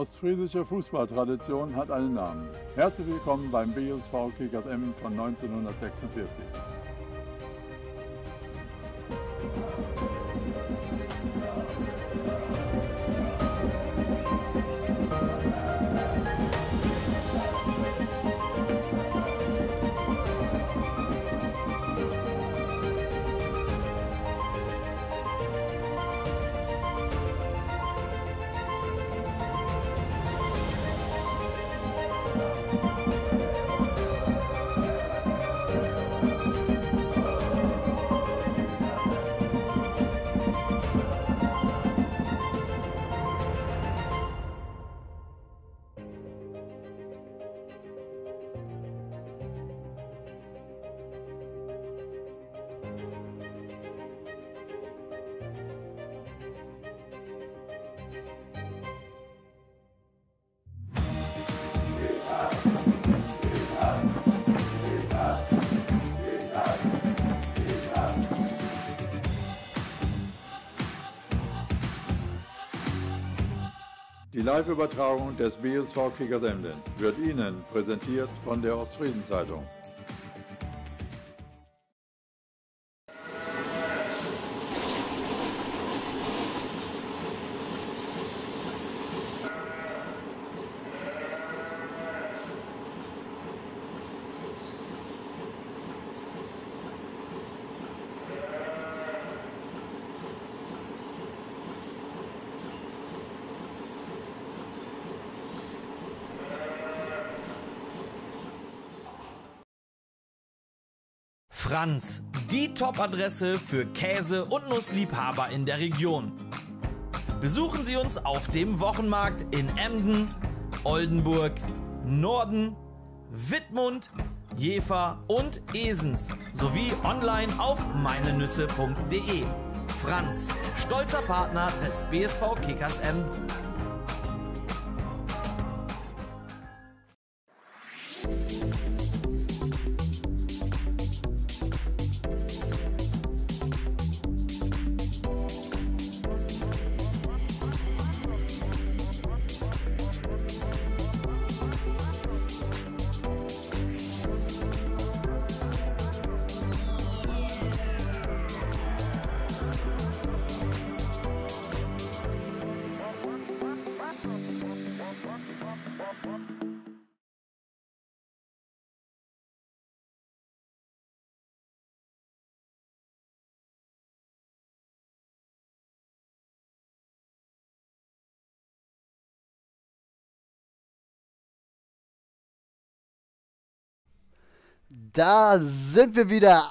ostfriesische Fußballtradition hat einen Namen. Herzlich willkommen beim BSV Kickers Emden von 1946. Die Live-Übertragung des BSV Kickers Emden wird Ihnen präsentiert von der Ostfriesen-Zeitung. Franz, die Top-Adresse für Käse- und Nussliebhaber in der Region. Besuchen Sie uns auf dem Wochenmarkt in Emden, Oldenburg, Norden, Wittmund, Jever und Esens sowie online auf meinenüsse.de. Franz, stolzer Partner des BSV Kickers Emden. Da sind wir wieder,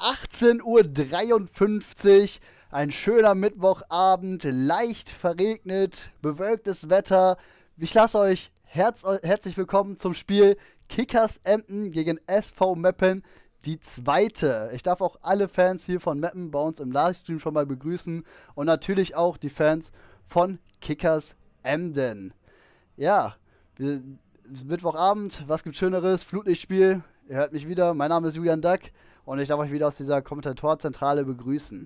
18:53 Uhr, ein schöner Mittwochabend, leicht verregnet, bewölktes Wetter. Ich lasse euch herzlich willkommen zum Spiel Kickers Emden gegen SV Meppen, die zweite. Ich darf auch alle Fans hier von Meppen bei uns im Livestream schon mal begrüßen und natürlich auch die Fans von Kickers Emden. Ja, Mittwochabend, was gibt Schöneres, Flutlichtspiel. Ihr hört mich wieder, mein Name ist Julian Dack und ich darf euch wieder aus dieser Kommentatorenzentrale begrüßen.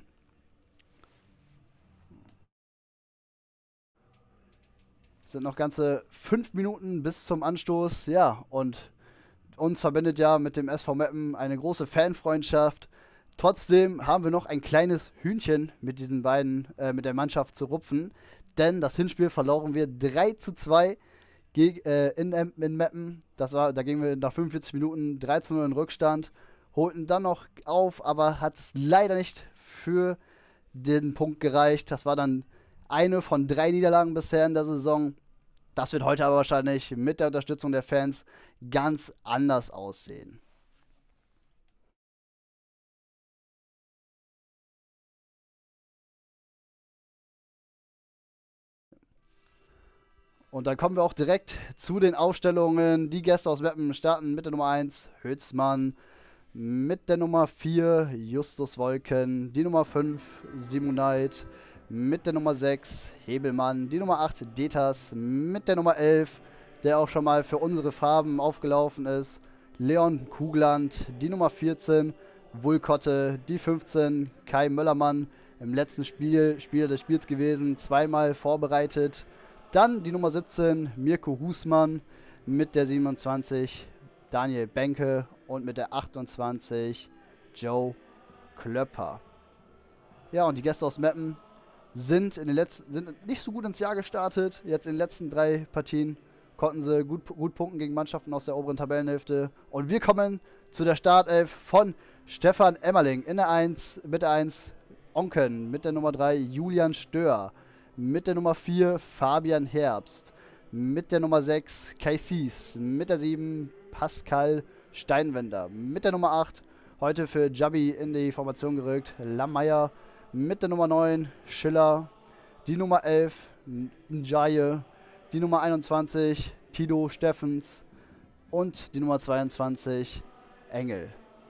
Es sind noch ganze 5 Minuten bis zum Anstoß, ja, und uns verbindet ja mit dem SV Meppen eine große Fanfreundschaft. Trotzdem haben wir noch ein kleines Hühnchen mit diesen beiden, mit der Mannschaft zu rupfen, denn das Hinspiel verloren wir 3:2 in Meppen. Da gingen wir nach 45 Minuten 13:0 in Rückstand, holten dann noch auf, aber hat es leider nicht für den Punkt gereicht. Das war dann eine von 3 Niederlagen bisher in der Saison. Das wird heute aber wahrscheinlich mit der Unterstützung der Fans ganz anders aussehen. Und dann kommen wir auch direkt zu den Aufstellungen. Die Gäste aus Meppen starten mit der Nummer 1 Hülsmann, mit der Nummer 4 Justus Wolken, die Nummer 5 Simonite, mit der Nummer 6 Hebelmann, die Nummer 8 Detas, mit der Nummer 11, der auch schon mal für unsere Farben aufgelaufen ist, Leon Kugland, die Nummer 14 Wulkotte, die 15 Kai Möllermann, im letzten Spieler des Spiels gewesen, zweimal vorbereitet. Dann die Nummer 17, Mirko Husmann, mit der 27 Daniel Benke und mit der 28 Joe Klöpper. Ja, und die Gäste aus Meppen sind nicht so gut ins Jahr gestartet. Jetzt in den letzten 3 Partien konnten sie gut punkten gegen Mannschaften aus der oberen Tabellenhälfte. Und wir kommen zu der Startelf von Stefan Emmerling. In der 1, mit der 1 Onken, mit der Nummer 3 Julian Stör, mit der Nummer 4 Fabian Herbst, mit der Nummer 6 Kaisis, mit der 7 Pascal Steinwender, mit der Nummer 8 heute für Jabi in die Formation gerückt Lammeyer, mit der Nummer 9 Schiller, die Nummer 11 Njaye, die Nummer 21 Tito Steffens und die Nummer 22 Engel.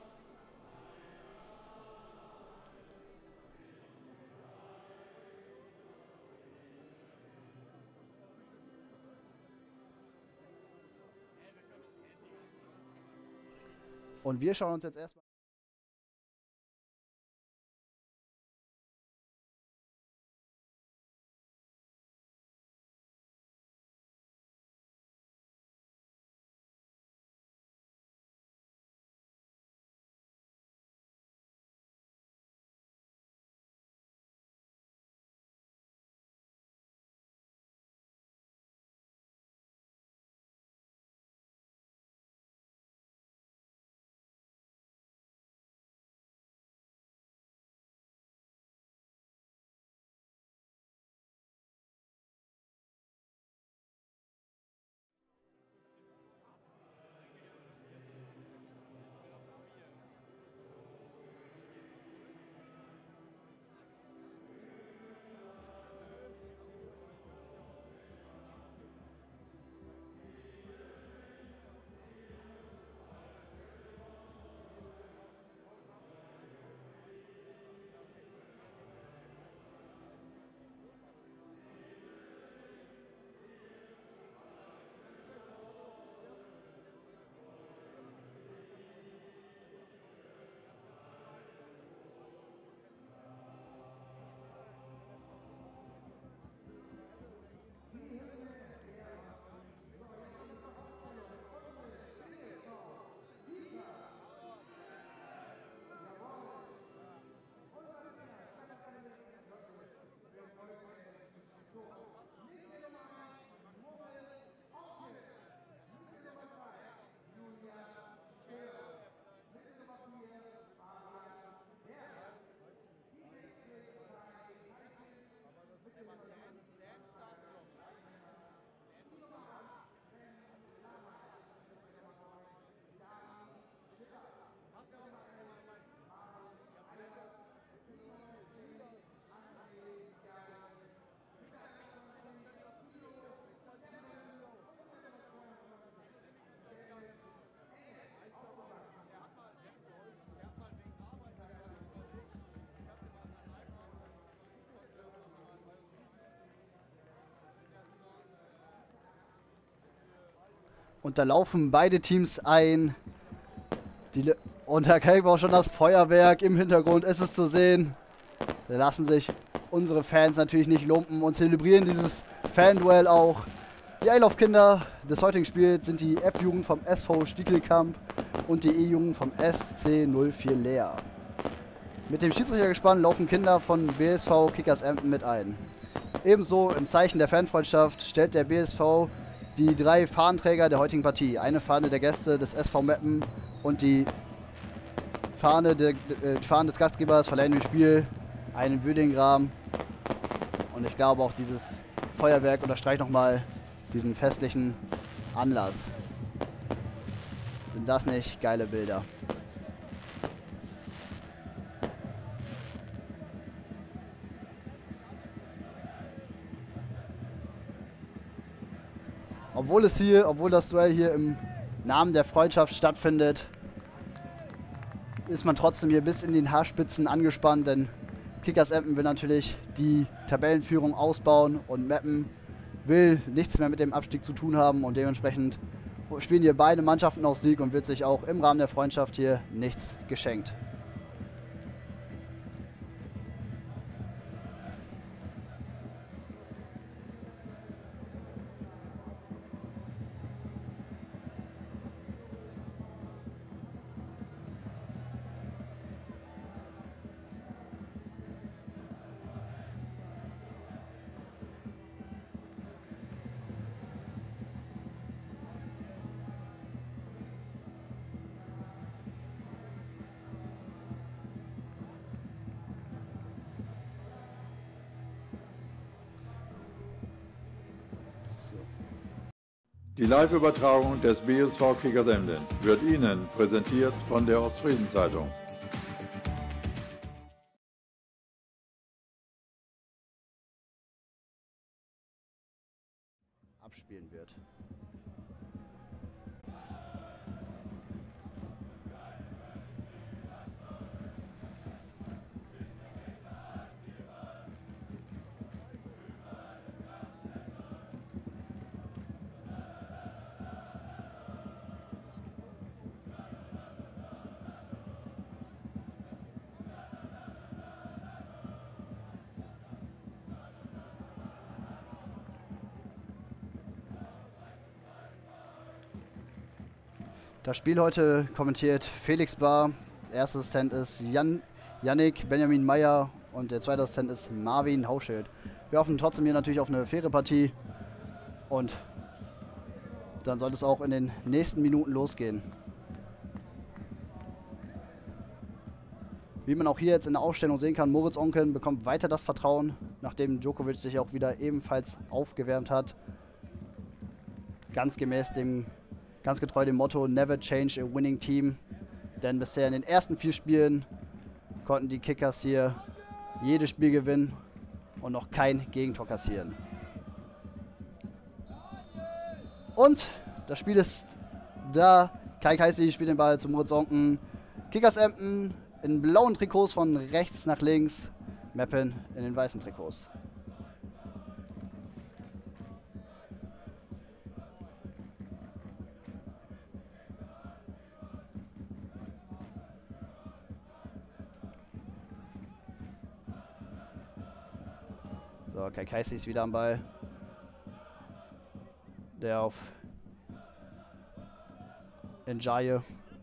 Und wir schauen uns jetzt erstmal. Und da laufen beide Teams ein. Und da kriegen wir auch schon das Feuerwerk im Hintergrund. Ist es zu sehen. Da lassen sich unsere Fans natürlich nicht lumpen und zelebrieren dieses Fan-Duell auch. Die Eilaufkinder des heutigen Spiels sind die F-Jugend vom SV Stiekelkamp und die E-Jugend vom SC 04 Leer. Mit dem Schiedsrichtergespann laufen Kinder von BSV Kickers Emden mit ein. Ebenso im Zeichen der Fanfreundschaft stellt der BSV die 3 Fahnenträger der heutigen Partie. Eine Fahne der Gäste des SV Meppen und die Fahne des Gastgebers verleihen dem Spiel einen würdigen Rahmen. Und ich glaube auch dieses Feuerwerk unterstreicht nochmal diesen festlichen Anlass. Sind das nicht geile Bilder? Obwohl das Duell hier im Namen der Freundschaft stattfindet, ist man trotzdem hier bis in den Haarspitzen angespannt, denn Kickers Emden will natürlich die Tabellenführung ausbauen und Meppen will nichts mehr mit dem Abstieg zu tun haben und dementsprechend spielen hier beide Mannschaften auf Sieg und wird sich auch im Rahmen der Freundschaft hier nichts geschenkt. Die Live-Übertragung des BSV Kickers Emden wird Ihnen präsentiert von der Ostfriesen-Zeitung. Abspielen wird. Das Spiel heute kommentiert Felix Bahr. Der erste Assistent ist Yannick Benjamin Meyer und der zweite Assistent ist Marvin Hauschild. Wir hoffen trotzdem hier natürlich auf eine faire Partie und dann sollte es auch in den nächsten Minuten losgehen. Wie man auch hier jetzt in der Aufstellung sehen kann, Moritz Onken bekommt weiter das Vertrauen, nachdem Djokovic sich auch wieder ebenfalls aufgewärmt hat. Ganz getreu dem Motto Never change a winning team. Denn bisher in den ersten 4 Spielen konnten die Kickers hier jedes Spiel gewinnen und noch kein Gegentor kassieren. Und das Spiel ist da. Kai Kaisi spielt den Ball zu Moritz Onken. Kickers Emden in blauen Trikots von rechts nach links. Meppen in den weißen Trikots. So, Kai Kaisi ist wieder am Ball. Der auf Njaye.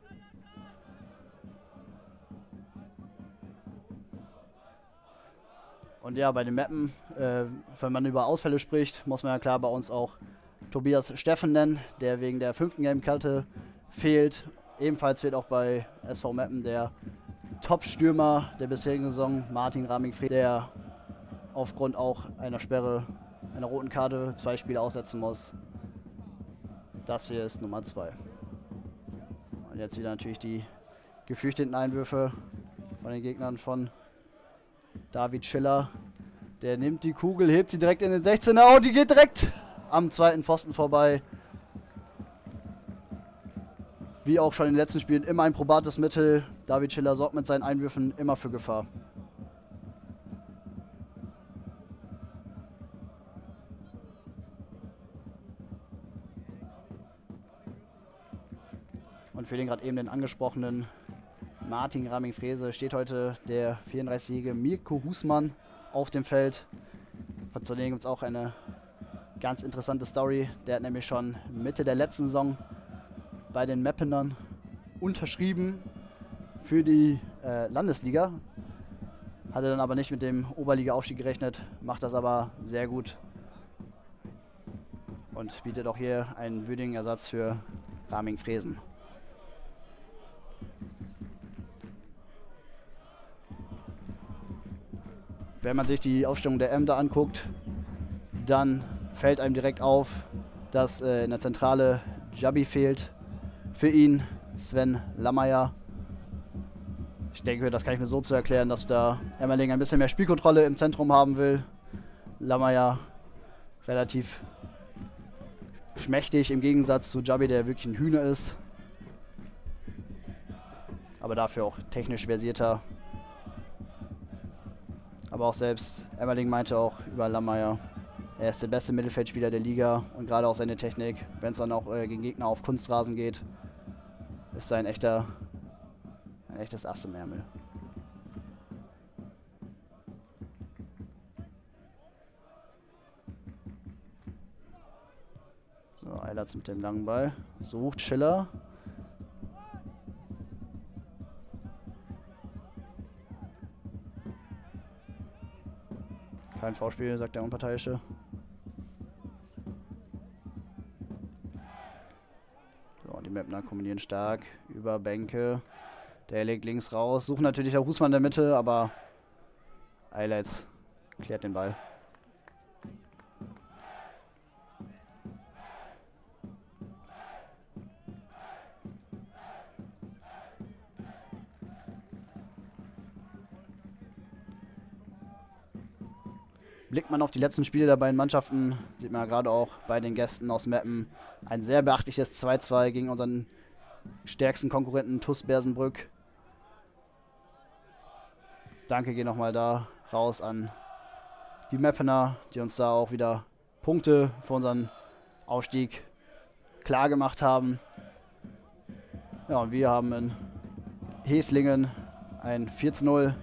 Und ja, bei den Mappen, wenn man über Ausfälle spricht, muss man ja klar bei uns auch Tobias Steffen nennen, der wegen der 5. Gelb-Karte fehlt. Ebenfalls fehlt auch bei SV Meppen der Top-Stürmer der bisherigen Saison, Martin Raming-Fried, der aufgrund auch einer Sperre, einer roten Karte 2 Spiele aussetzen muss. Das hier ist Nummer 2. Und jetzt wieder natürlich die gefürchteten Einwürfe von den Gegnern von David Schiller. Der nimmt die Kugel, hebt sie direkt in den 16er und die geht direkt am zweiten Pfosten vorbei. Wie auch schon in den letzten Spielen immer ein probates Mittel. David Schiller sorgt mit seinen Einwürfen immer für Gefahr. Und für den gerade eben den angesprochenen Martin Raming-Frese steht heute der 34-jährige Mirko Husmann auf dem Feld. Von zudem gibt es auch eine ganz interessante Story. Der hat nämlich schon Mitte der letzten Saison bei den Meppenern unterschrieben für die Landesliga. Hatte dann aber nicht mit dem Oberliga-Aufstieg gerechnet, macht das aber sehr gut. Und bietet auch hier einen würdigen Ersatz für Raming-Fresen. Wenn man sich die Aufstellung der Emder anguckt, dann fällt einem direkt auf, dass in der Zentrale Jabi fehlt. Für ihn Sven Lammeyer. Ich denke, das kann ich mir so zu erklären, dass da Emmerling ein bisschen mehr Spielkontrolle im Zentrum haben will. Lammeyer relativ schmächtig im Gegensatz zu Jabi, der wirklich ein Hühner ist. Aber dafür auch technisch versierter. Aber auch selbst Emmerling meinte auch über Lammeyer, er ist der beste Mittelfeldspieler der Liga und gerade auch seine Technik, wenn es dann auch gegen Gegner auf Kunstrasen geht, ist er ein echtes Ass im Ärmel. So, Eilertz mit dem langen Ball, sucht Schiller. Kein Foulspiel, sagt der Unparteiische. So, und die Mapner kombinieren stark über Bänke. Der legt links raus. Suchen natürlich der Husmann in der Mitte, aber Eilertz klärt den Ball. Blickt man auf die letzten Spiele der beiden Mannschaften, sieht man ja gerade auch bei den Gästen aus Meppen ein sehr beachtliches 2-2 gegen unseren stärksten Konkurrenten TuS Bersenbrück. Danke geht nochmal da raus an die Meppener, die uns da auch wieder Punkte für unseren Aufstieg klar gemacht haben. Ja, und wir haben in Heslingen ein 4:0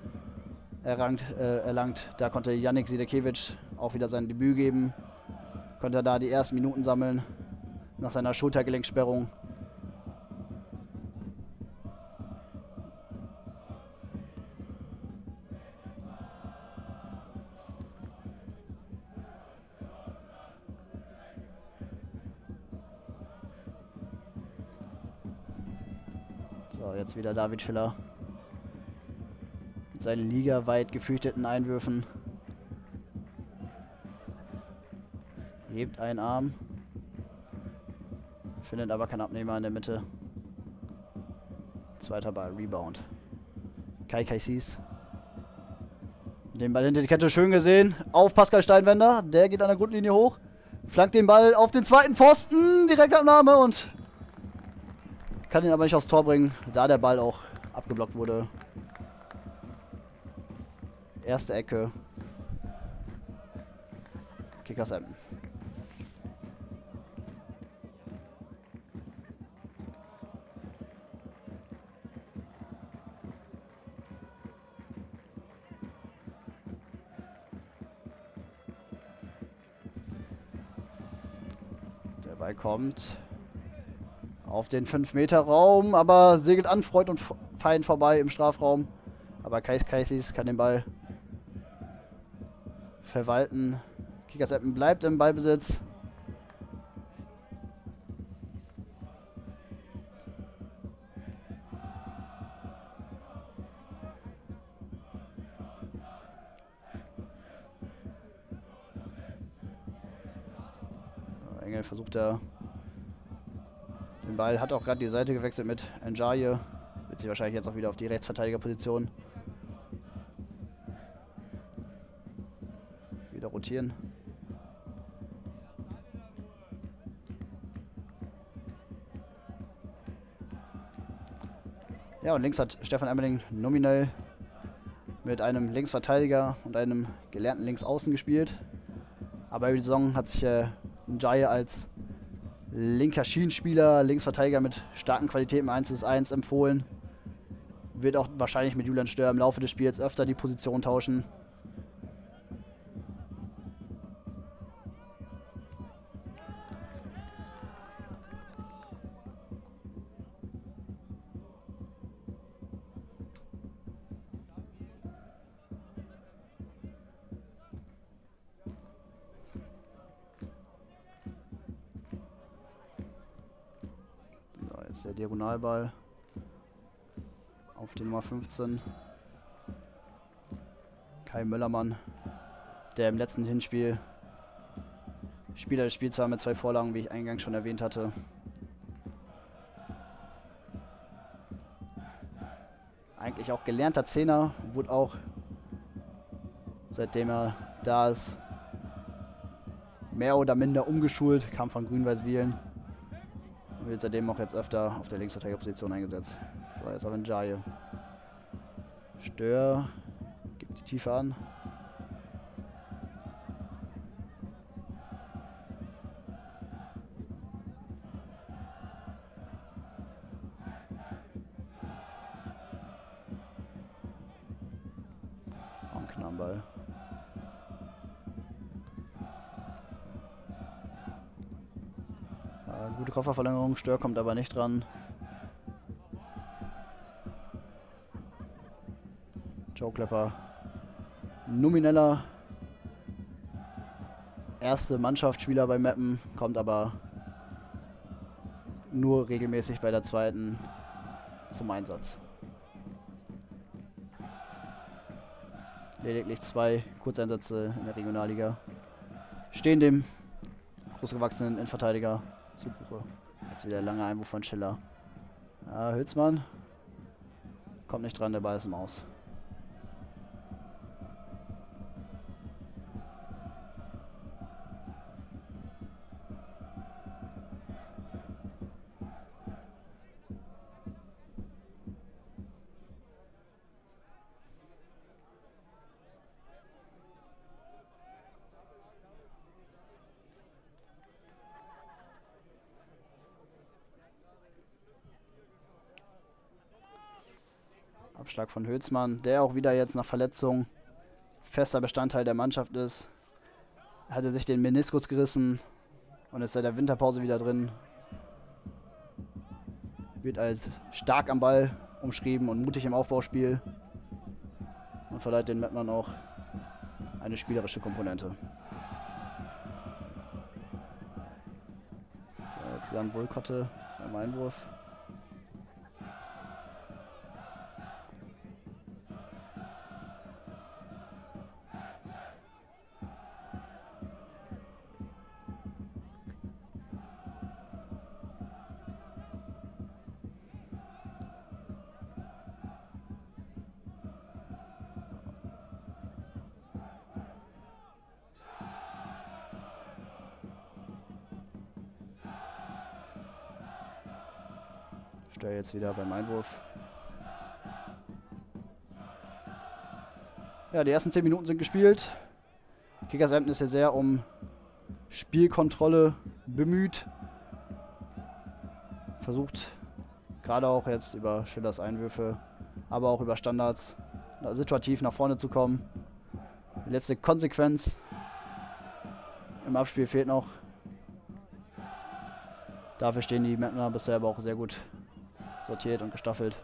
erlangt. Da konnte Yannick Sidekiewicz auch wieder sein Debüt geben. Konnte da die ersten Minuten sammeln nach seiner Schultergelenksperrung. So, jetzt wieder David Schiller. Mit seinen ligaweit gefürchteten Einwürfen. Hebt einen Arm. Findet aber keinen Abnehmer in der Mitte. Zweiter Ball, Rebound. Kai Kaisis. Den Ball hinter die Kette schön gesehen. Auf Pascal Steinwender. Der geht an der Grundlinie hoch. Flankt den Ball auf den zweiten Pfosten. Direktabnahme und kann ihn aber nicht aufs Tor bringen, da der Ball auch abgeblockt wurde. Erste Ecke. Kickers Emden. Der Ball kommt auf den 5-Meter-Raum, aber segelt an Freund und Feind vorbei im Strafraum. Aber Kaisis kann den Ball verwalten. Kickers Emden bleibt im Ballbesitz. Engel versucht er den Ball, hat auch gerade die Seite gewechselt mit Njaye. Wird sich wahrscheinlich jetzt auch wieder auf die Rechtsverteidigerposition wieder rotieren. Ja, und links hat Stefan Emmerling nominell mit einem Linksverteidiger und einem gelernten Linksaußen gespielt. Aber über die Saison hat sich Njaye als linker Schienenspieler, Linksverteidiger mit starken Qualitäten 1:1 empfohlen. Wird auch wahrscheinlich mit Julian Stör im Laufe des Spiels öfter die Position tauschen. Der Diagonalball auf die Nummer 15. Kai Möllermann, der im letzten Hinspiel Spieler des Spiels war mit 2 Vorlagen, wie ich eingangs schon erwähnt hatte. Eigentlich auch gelernter Zehner, wurde auch, seitdem er da ist, mehr oder minder umgeschult, kam von Grün-Weiß-Wielen. Wird seitdem auch jetzt öfter auf der Linksverteidigerposition eingesetzt. So, jetzt auf Njaye. Stör gibt die Tiefe an. Ein Knarrenball. Gute Kofferverlängerung, Stör kommt aber nicht dran. Joe Klepper, nomineller erste Mannschaftsspieler bei Meppen, kommt aber nur regelmäßig bei der zweiten zum Einsatz. Lediglich 2 Kurzeinsätze in der Regionalliga stehen dem großgewachsenen Innenverteidiger zu Buche. Jetzt wieder langer Einwurf von Schiller. Ja, Hülsmann kommt nicht dran, der Ball ist im Aus. Abschlag von Hülsmann, der auch wieder jetzt nach Verletzung fester Bestandteil der Mannschaft ist. Hatte sich den Meniskus gerissen und ist seit der Winterpause wieder drin. Wird als stark am Ball umschrieben und mutig im Aufbauspiel. Und verleiht den Mettmann auch eine spielerische Komponente. So, jetzt Jan Wohlkotte beim Einwurf. Stör jetzt wieder beim Einwurf. Ja, die ersten 10 Minuten sind gespielt. Kickers Emden ist hier sehr um Spielkontrolle bemüht. Versucht gerade auch jetzt über Schillers Einwürfe, aber auch über Standards situativ nach vorne zu kommen. Die letzte Konsequenz im Abspiel fehlt noch. Dafür stehen die Mettner bisher aber auch sehr gut sortiert und gestaffelt.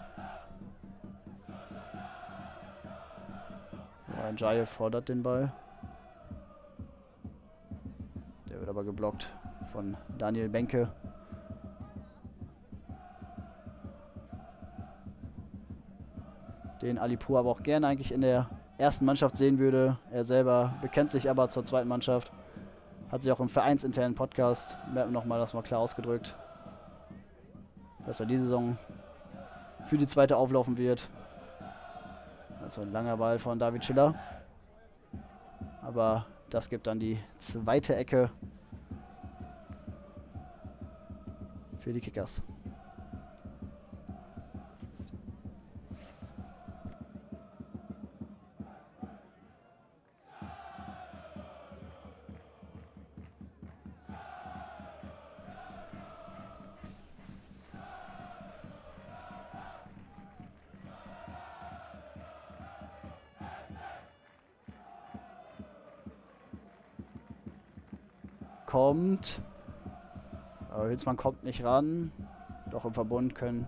Njaye fordert den Ball. Der wird aber geblockt von Daniel Benke. Den Alipur aber auch gerne eigentlich in der ersten Mannschaft sehen würde. Er selber bekennt sich aber zur zweiten Mannschaft. Hat sich auch im vereinsinternen Podcast nochmal das mal klar ausgedrückt, dass er diese Saison für die zweite auflaufen wird. Das war ein langer Ball von David Schiller. Aber das gibt dann die zweite Ecke für die Kickers. Kommt. Aber Hülsmann kommt nicht ran. Doch im Verbund kann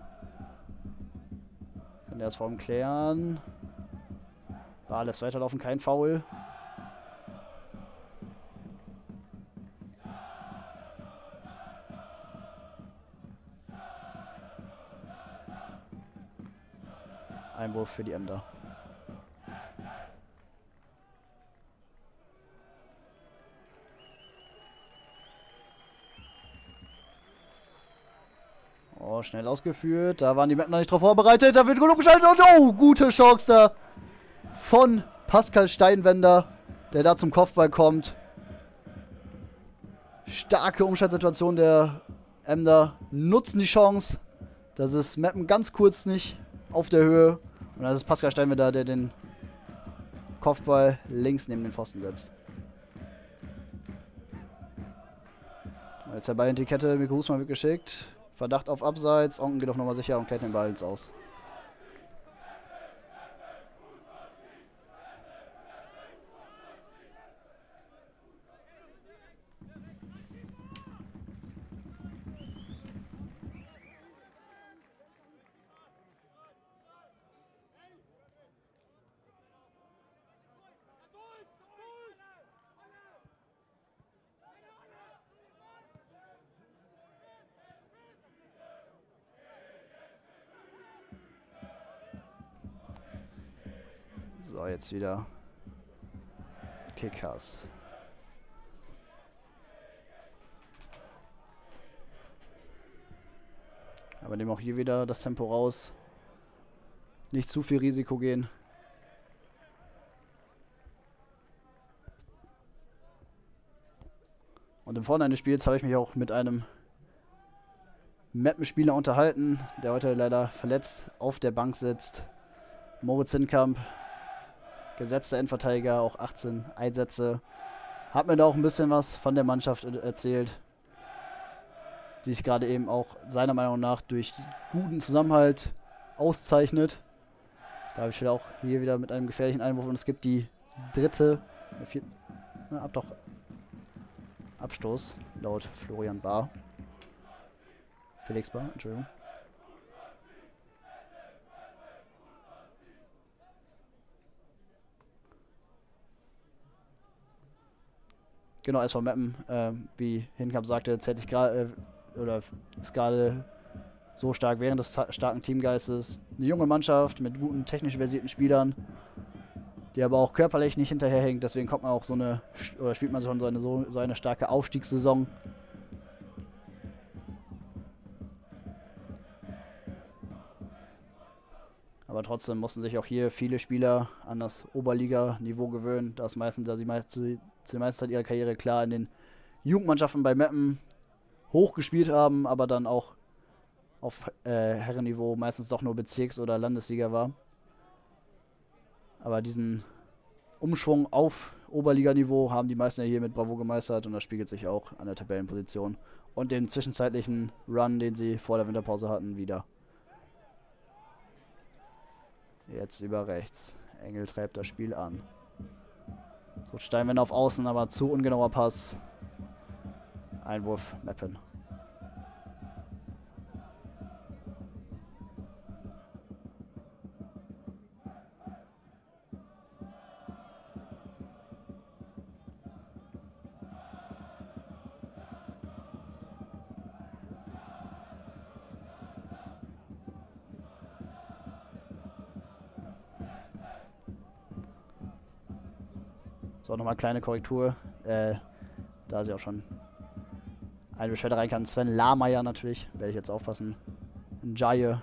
der das Form klären. Bar lässt weiterlaufen, kein Foul. Einwurf für die Emder. Oh, schnell ausgeführt. Da waren die Mettner nicht drauf vorbereitet. Da wird gut umgeschaltet. Und oh, gute Chance da von Pascal Steinwender, der da zum Kopfball kommt. Starke Umschaltsituation der Emder. Nutzen die Chance. Das ist Meppen ganz kurz nicht auf der Höhe. Und das ist Pascal Steinwender, der den Kopfball links neben den Pfosten setzt. Jetzt der Ball in die Kette. Mikko Husmann wird geschickt. Verdacht auf Abseits. Onken geht auf Nummer sicher und klärt den Ball ins Aus. So, jetzt wieder Kickers. Aber nehmen auch hier wieder das Tempo raus. Nicht zu viel Risiko gehen. Und im Vorhinein des Spiels habe ich mich auch mit einem Mappenspieler unterhalten, der heute leider verletzt auf der Bank sitzt. Moritz Hinkamp. Gesetzter Endverteidiger, auch 18 Einsätze. Hat mir da auch ein bisschen was von der Mannschaft erzählt, die sich gerade eben auch seiner Meinung nach durch guten Zusammenhalt auszeichnet. David auch hier wieder mit einem gefährlichen Einwurf und es gibt die dritte, vierte, Abstoß laut Florian Bahr. Felix Bahr, Entschuldigung. Genau, SV Meppen, wie Hinkamp sagte, zählt sich gerade, oder ist gerade so stark während des starken Teamgeistes. Eine junge Mannschaft mit guten, technisch versierten Spielern, die aber auch körperlich nicht hinterherhängt. Deswegen kommt man auch oder spielt man schon so eine starke Aufstiegssaison. Aber trotzdem mussten sich auch hier viele Spieler an das Oberliga-Niveau gewöhnen, da sie die meiste Zeit ihrer Karriere klar in den Jugendmannschaften bei Meppen hoch gespielt haben, aber dann auch auf Herrenniveau meistens doch nur Bezirks- oder Landesliga war. Aber diesen Umschwung auf Oberliganiveau haben die meisten ja hier mit Bravo gemeistert und das spiegelt sich auch an der Tabellenposition und den zwischenzeitlichen Run, den sie vor der Winterpause hatten, wieder. Jetzt über rechts. Engel treibt das Spiel an. So, Steinwender auf Außen, aber zu ungenauer Pass. Einwurf Meppen. So, nochmal kleine Korrektur. Da sie auch schon eine Beschwerde rein kann. Sven Lahmeier natürlich. Werde ich jetzt aufpassen. Njaye.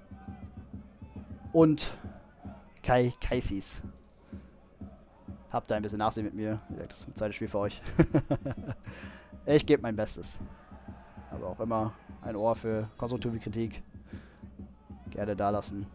Und Kai Kaisis. Habt ihr ein bisschen Nachsehen mit mir. Das ist ein zweites Spiel für euch. Ich gebe mein Bestes. Aber auch immer ein Ohr für konstruktive Kritik. Gerne da lassen.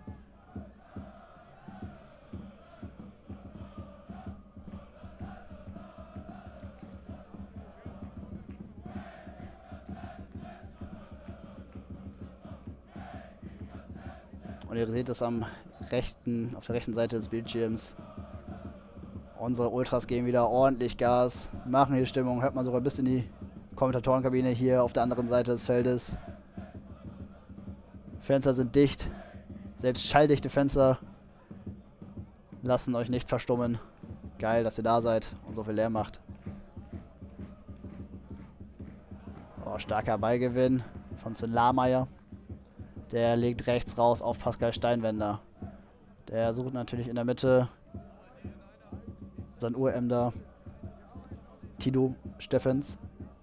Und ihr seht es auf der rechten Seite des Bildschirms. Unsere Ultras geben wieder ordentlich Gas, machen hier Stimmung, hört man sogar bis in die Kommentatorenkabine hier auf der anderen Seite des Feldes. Fenster sind dicht, selbst schalldichte Fenster lassen euch nicht verstummen. Geil, dass ihr da seid und so viel Lärm macht. Oh, starker Ballgewinn von Sven Lahmeier. Der legt rechts raus auf Pascal Steinwender. Der sucht natürlich in der Mitte sein Uremder Tito Steffens.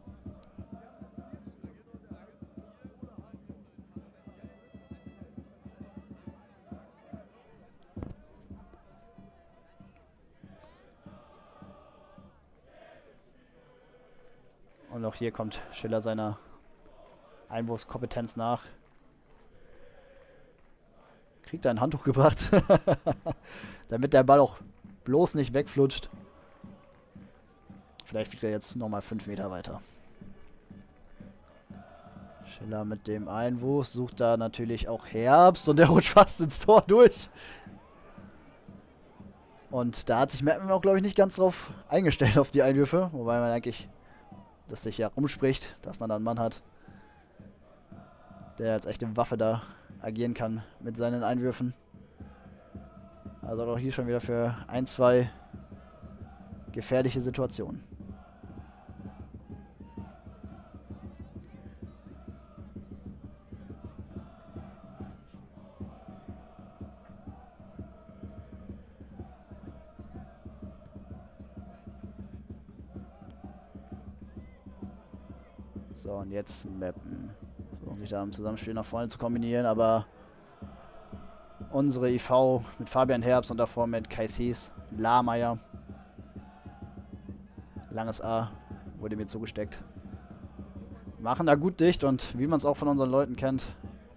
Und auch hier kommt Schiller seiner Einwurfskompetenz nach. Kriegt er ein Handtuch gebracht, damit der Ball auch bloß nicht wegflutscht. Vielleicht fliegt er jetzt nochmal 5 Meter weiter. Schiller mit dem Einwurf sucht da natürlich auch Herbst und der rutscht fast ins Tor durch. Und da hat sich Meppen auch, glaube ich, nicht ganz drauf eingestellt auf die Einwürfe, wobei man eigentlich das sich ja rumspricht, dass man da einen Mann hat, der als echte Waffe da agieren kann mit seinen Einwürfen. Also auch hier schon wieder für 1, 2 gefährliche Situationen. So, und jetzt Mappen. Versuchen sich da im Zusammenspiel nach vorne zu kombinieren, aber unsere IV mit Fabian Herbst und davor mit Kaisis, Lahmeier. Langes A wurde mir zugesteckt. Machen da gut dicht und wie man es auch von unseren Leuten kennt,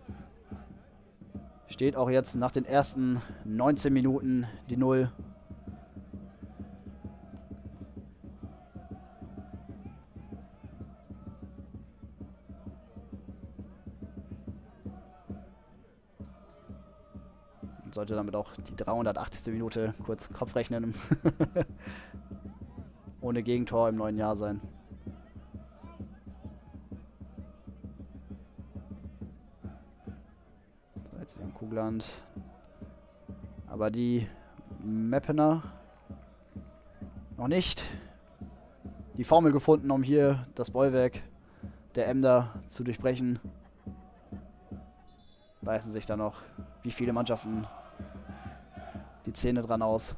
steht auch jetzt nach den ersten 19 Minuten die 0. sollte damit auch die 380. Minute kurz Kopf rechnen. Ohne Gegentor im neuen Jahr sein. So, jetzt am Kugeland. Aber die Meppener noch nicht die Formel gefunden, um hier das Bollwerk der Emder zu durchbrechen. Beißen sich da noch wie viele Mannschaften die Zähne dran aus.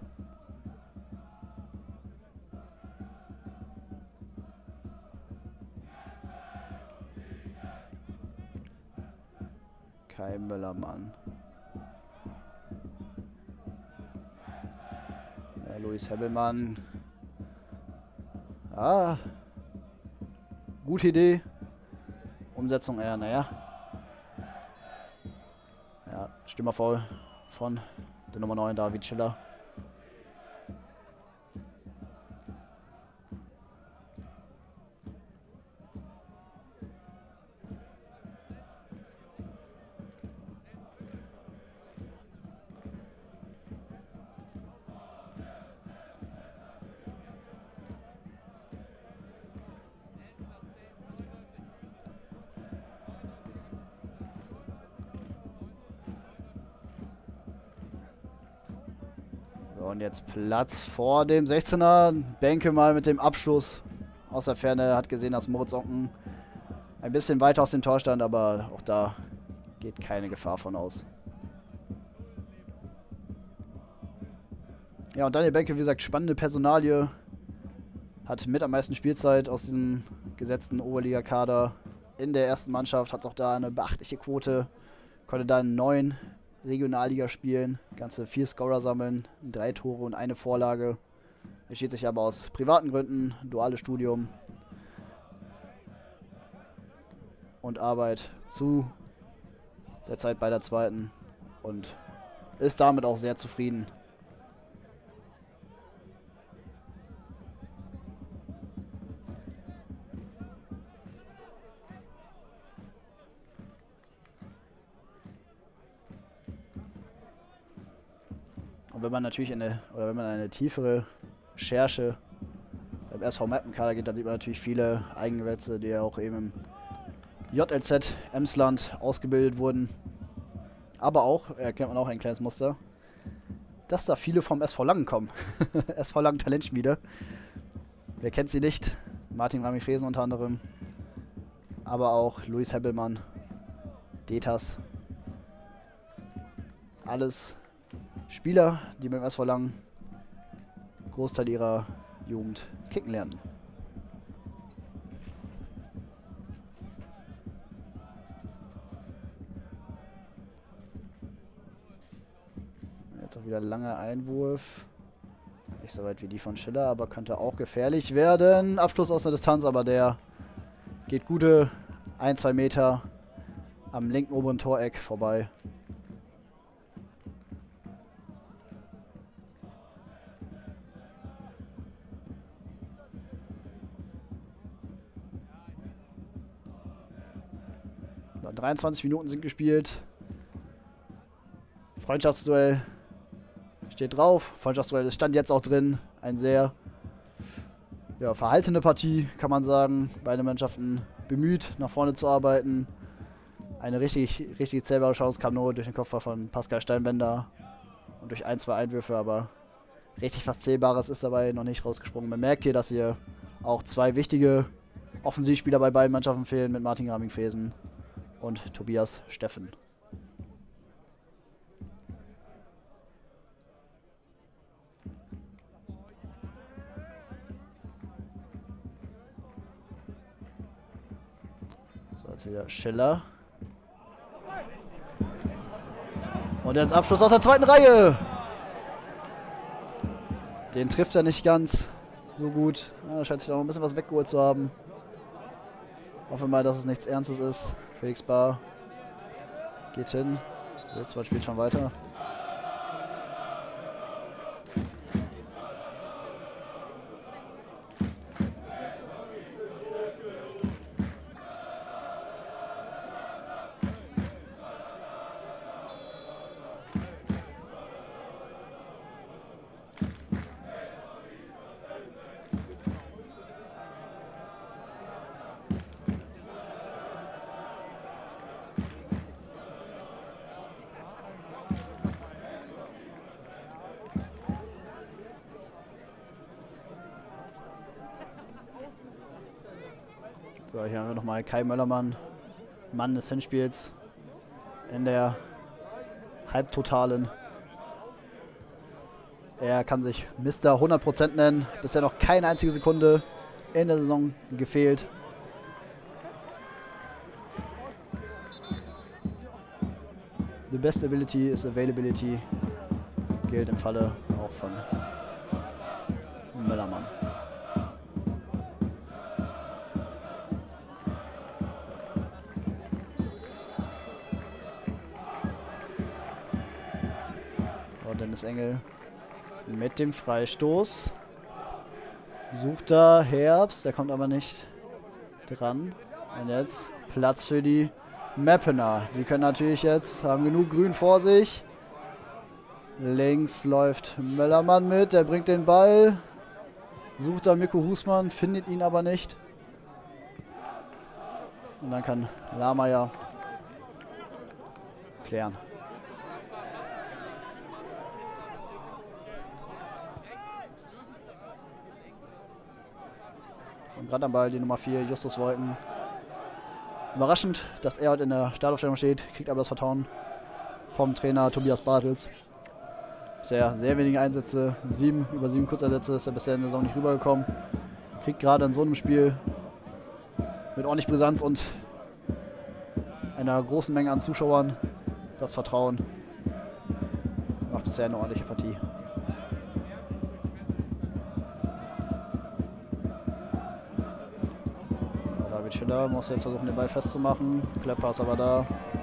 Kai Möllermann. Ja, Luis Hebbelmann. Ah. Gute Idee. Umsetzung eher, naja. Ja, Stürmerfoul von der Nummer 9, David Schiller. Und jetzt Platz vor dem 16er. Benke mal mit dem Abschluss aus der Ferne. Hat gesehen, dass Moritz Onken ein bisschen weiter aus dem Tor stand, aber auch da geht keine Gefahr von aus. Ja, und Daniel Benke, wie gesagt, spannende Personalie. Hat mit am meisten Spielzeit aus diesem gesetzten Oberliga-Kader in der ersten Mannschaft. Hat auch da eine beachtliche Quote. Konnte da einen 9 Regionalliga spielen, ganze 4 Scorer sammeln, 3 Tore und eine Vorlage. Entschied sich aber aus privaten Gründen, duales Studium und Arbeit zu der Zeit bei der zweiten und ist damit auch sehr zufrieden. Und wenn man natürlich wenn man eine tiefere Recherche beim SV Meppen-Kader geht, dann sieht man natürlich viele Eigengewächse, die ja auch eben im JLZ Emsland ausgebildet wurden. Aber auch, erkennt man auch ein kleines Muster, dass da viele vom SV Langen kommen. SV Langen Talentschmiede. Wer kennt sie nicht? Martin Rami-Fresen unter anderem. Aber auch Luis Hebbelmann, Detas. Alles Spieler, die beim SV Langen Großteil ihrer Jugend kicken lernen. Jetzt auch wieder langer Einwurf. Nicht so weit wie die von Schiller, aber könnte auch gefährlich werden. Abschluss aus der Distanz, aber der geht gute 1-2 Meter am linken oberen Toreck vorbei. So, 23 Minuten sind gespielt. Freundschaftsduell steht drauf. Freundschaftsduell ist Stand jetzt auch drin. Ein sehr verhaltene Partie, kann man sagen. Beide Mannschaften bemüht, nach vorne zu arbeiten. Eine richtig zählbare Chance kam nur durch den Kopfball von Pascal Steinbender und durch 1, 2 Einwürfe, aber richtig was Zählbares ist dabei noch nicht rausgesprungen. Man merkt hier, dass hier auch 2 wichtige Offensivspieler bei beiden Mannschaften fehlen, mit Martin Raming-Fresen und Tobias Steffen. So, jetzt wieder Schiller. Und jetzt Abschluss aus der zweiten Reihe. Den trifft er nicht ganz so gut. Ja, scheint sich da noch ein bisschen was weggeholt zu haben. Hoffen wir mal, dass es nichts Ernstes ist. Felix Bahr geht hin. Jetzt spielt schon weiter. So, hier haben wir nochmal Kai Möllermann, Mann des Hinspiels in der Halbtotalen. Er kann sich Mr. 100% nennen. Bisher noch keine einzige Sekunde in der Saison gefehlt. The best ability is availability. Gilt im Falle auch von Möllermann. Dennis Engel mit dem Freistoß. Sucht da Herbst, der kommt aber nicht dran. Und jetzt Platz für die Meppener. Die können natürlich jetzt, haben genug Grün vor sich. Links läuft Möllermann mit, der bringt den Ball. Sucht da Mirko Husmann, findet ihn aber nicht. Und dann kann Lahmeier klären. Und gerade am Ball die Nummer 4, Justus Wolken. Überraschend, dass er heute in der Startaufstellung steht, kriegt aber das Vertrauen vom Trainer Tobias Bartels. Sehr wenige Einsätze, über 7 Kurzeinsätze ist er bisher in der Saison nicht rübergekommen. Kriegt gerade in so einem Spiel mit ordentlich Brisanz und einer großen Menge an Zuschauern das Vertrauen. Macht bisher eine ordentliche Partie. Schiller muss jetzt versuchen, den Ball festzumachen. Klepper ist aber da.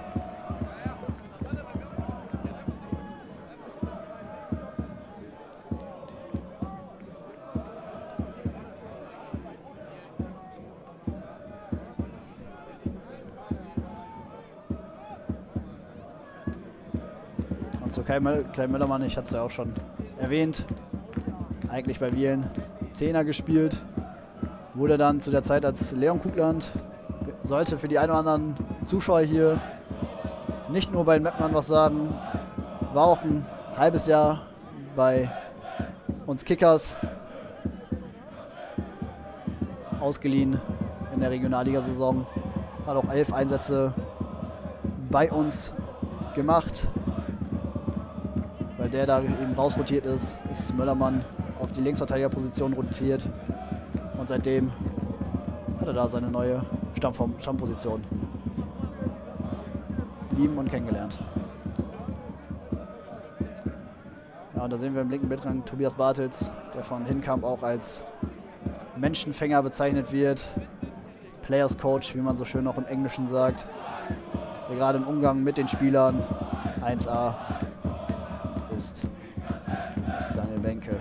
Und zu Kai Möllermann, ich hatte es ja auch schon erwähnt, eigentlich bei Wielen Zehner gespielt. Wurde dann zu der Zeit als Leon Kugland, sollte für die ein oder anderen Zuschauer hier nicht nur bei den Meppmann was sagen, war auch ein halbes Jahr bei uns Kickers ausgeliehen in der Regionalligasaison. Hat auch 11 Einsätze bei uns gemacht. Weil der da eben rausrotiert ist, ist Möllermann auf die Linksverteidigerposition rotiert. Und seitdem hat er da seine neue Stammposition lieben und kennengelernt. Ja, und da sehen wir im linken Bildrang Tobias Bartels, der von Hinkamp auch als Menschenfänger bezeichnet wird. Players Coach, wie man so schön auch im Englischen sagt. Der gerade im Umgang mit den Spielern 1A ist Daniel Benke.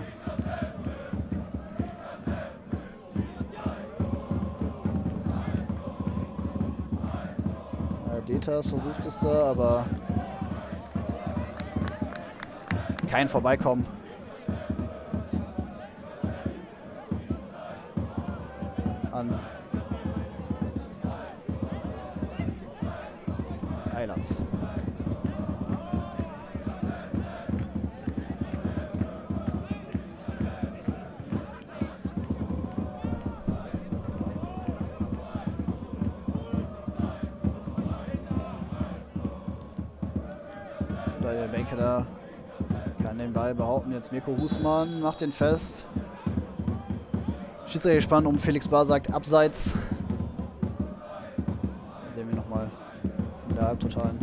Detas versucht es da, aber kein Vorbeikommen. An Eilands. Der Benke da kann den Ball behaupten. Jetzt Mirko Husmann macht den fest. Schiedsrichter gespannt um Felix Bahr sagt abseits. Sehen wir nochmal in der Halbtotalen.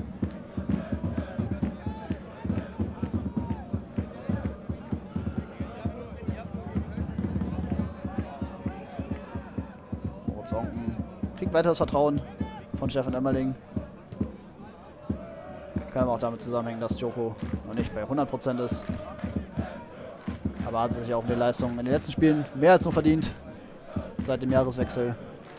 Moritz Onken kriegt weiter das Vertrauen von Stefan Emmerling. Kann aber auch damit zusammenhängen, dass Joko noch nicht bei 100% ist. Aber hat sich auch in den Leistungen in den letzten Spielen mehr als nur verdient. Seit dem Jahreswechsel.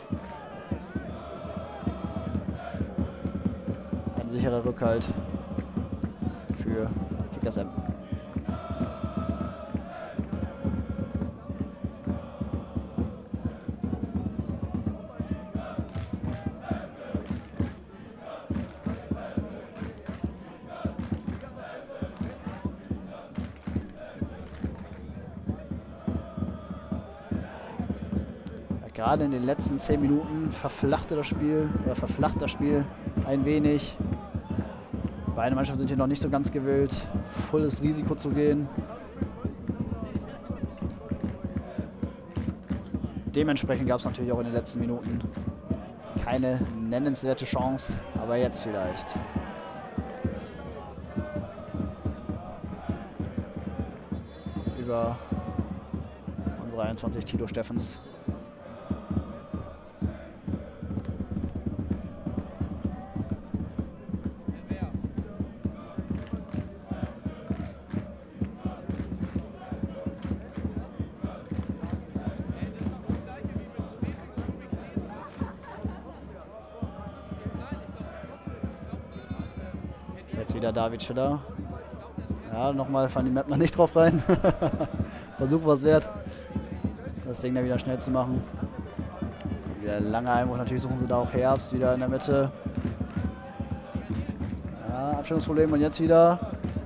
Ein sicherer Rückhalt für Kickers Emden. Gerade in den letzten 10 Minuten verflachte das Spiel, oder verflacht das Spiel ein wenig. Beide Mannschaften sind hier noch nicht so ganz gewillt, volles Risiko zu gehen. Dementsprechend gab es natürlich auch in den letzten Minuten keine nennenswerte Chance, aber jetzt vielleicht. Über unsere 21 Tilo Steffens. Jetzt wieder David Schiller. Ja, nochmal fallen die Mapner nicht drauf rein. Versuch was wert, das Ding da wieder schnell zu machen. Wieder lange Einwurf, natürlich suchen sie da auch Herbst wieder in der Mitte. Ja, Abstimmungsproblem und jetzt wieder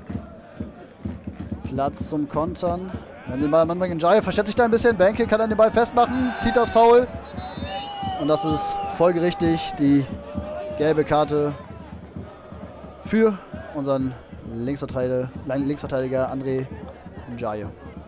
Platz zum Kontern. Wenn sie den Ball am Mann bringen, Jai verschätzt sich da ein bisschen. Benke kann dann den Ball festmachen, zieht das Foul. Und das ist folgerichtig die gelbe Karte für unseren Linksverteidiger André Njaye.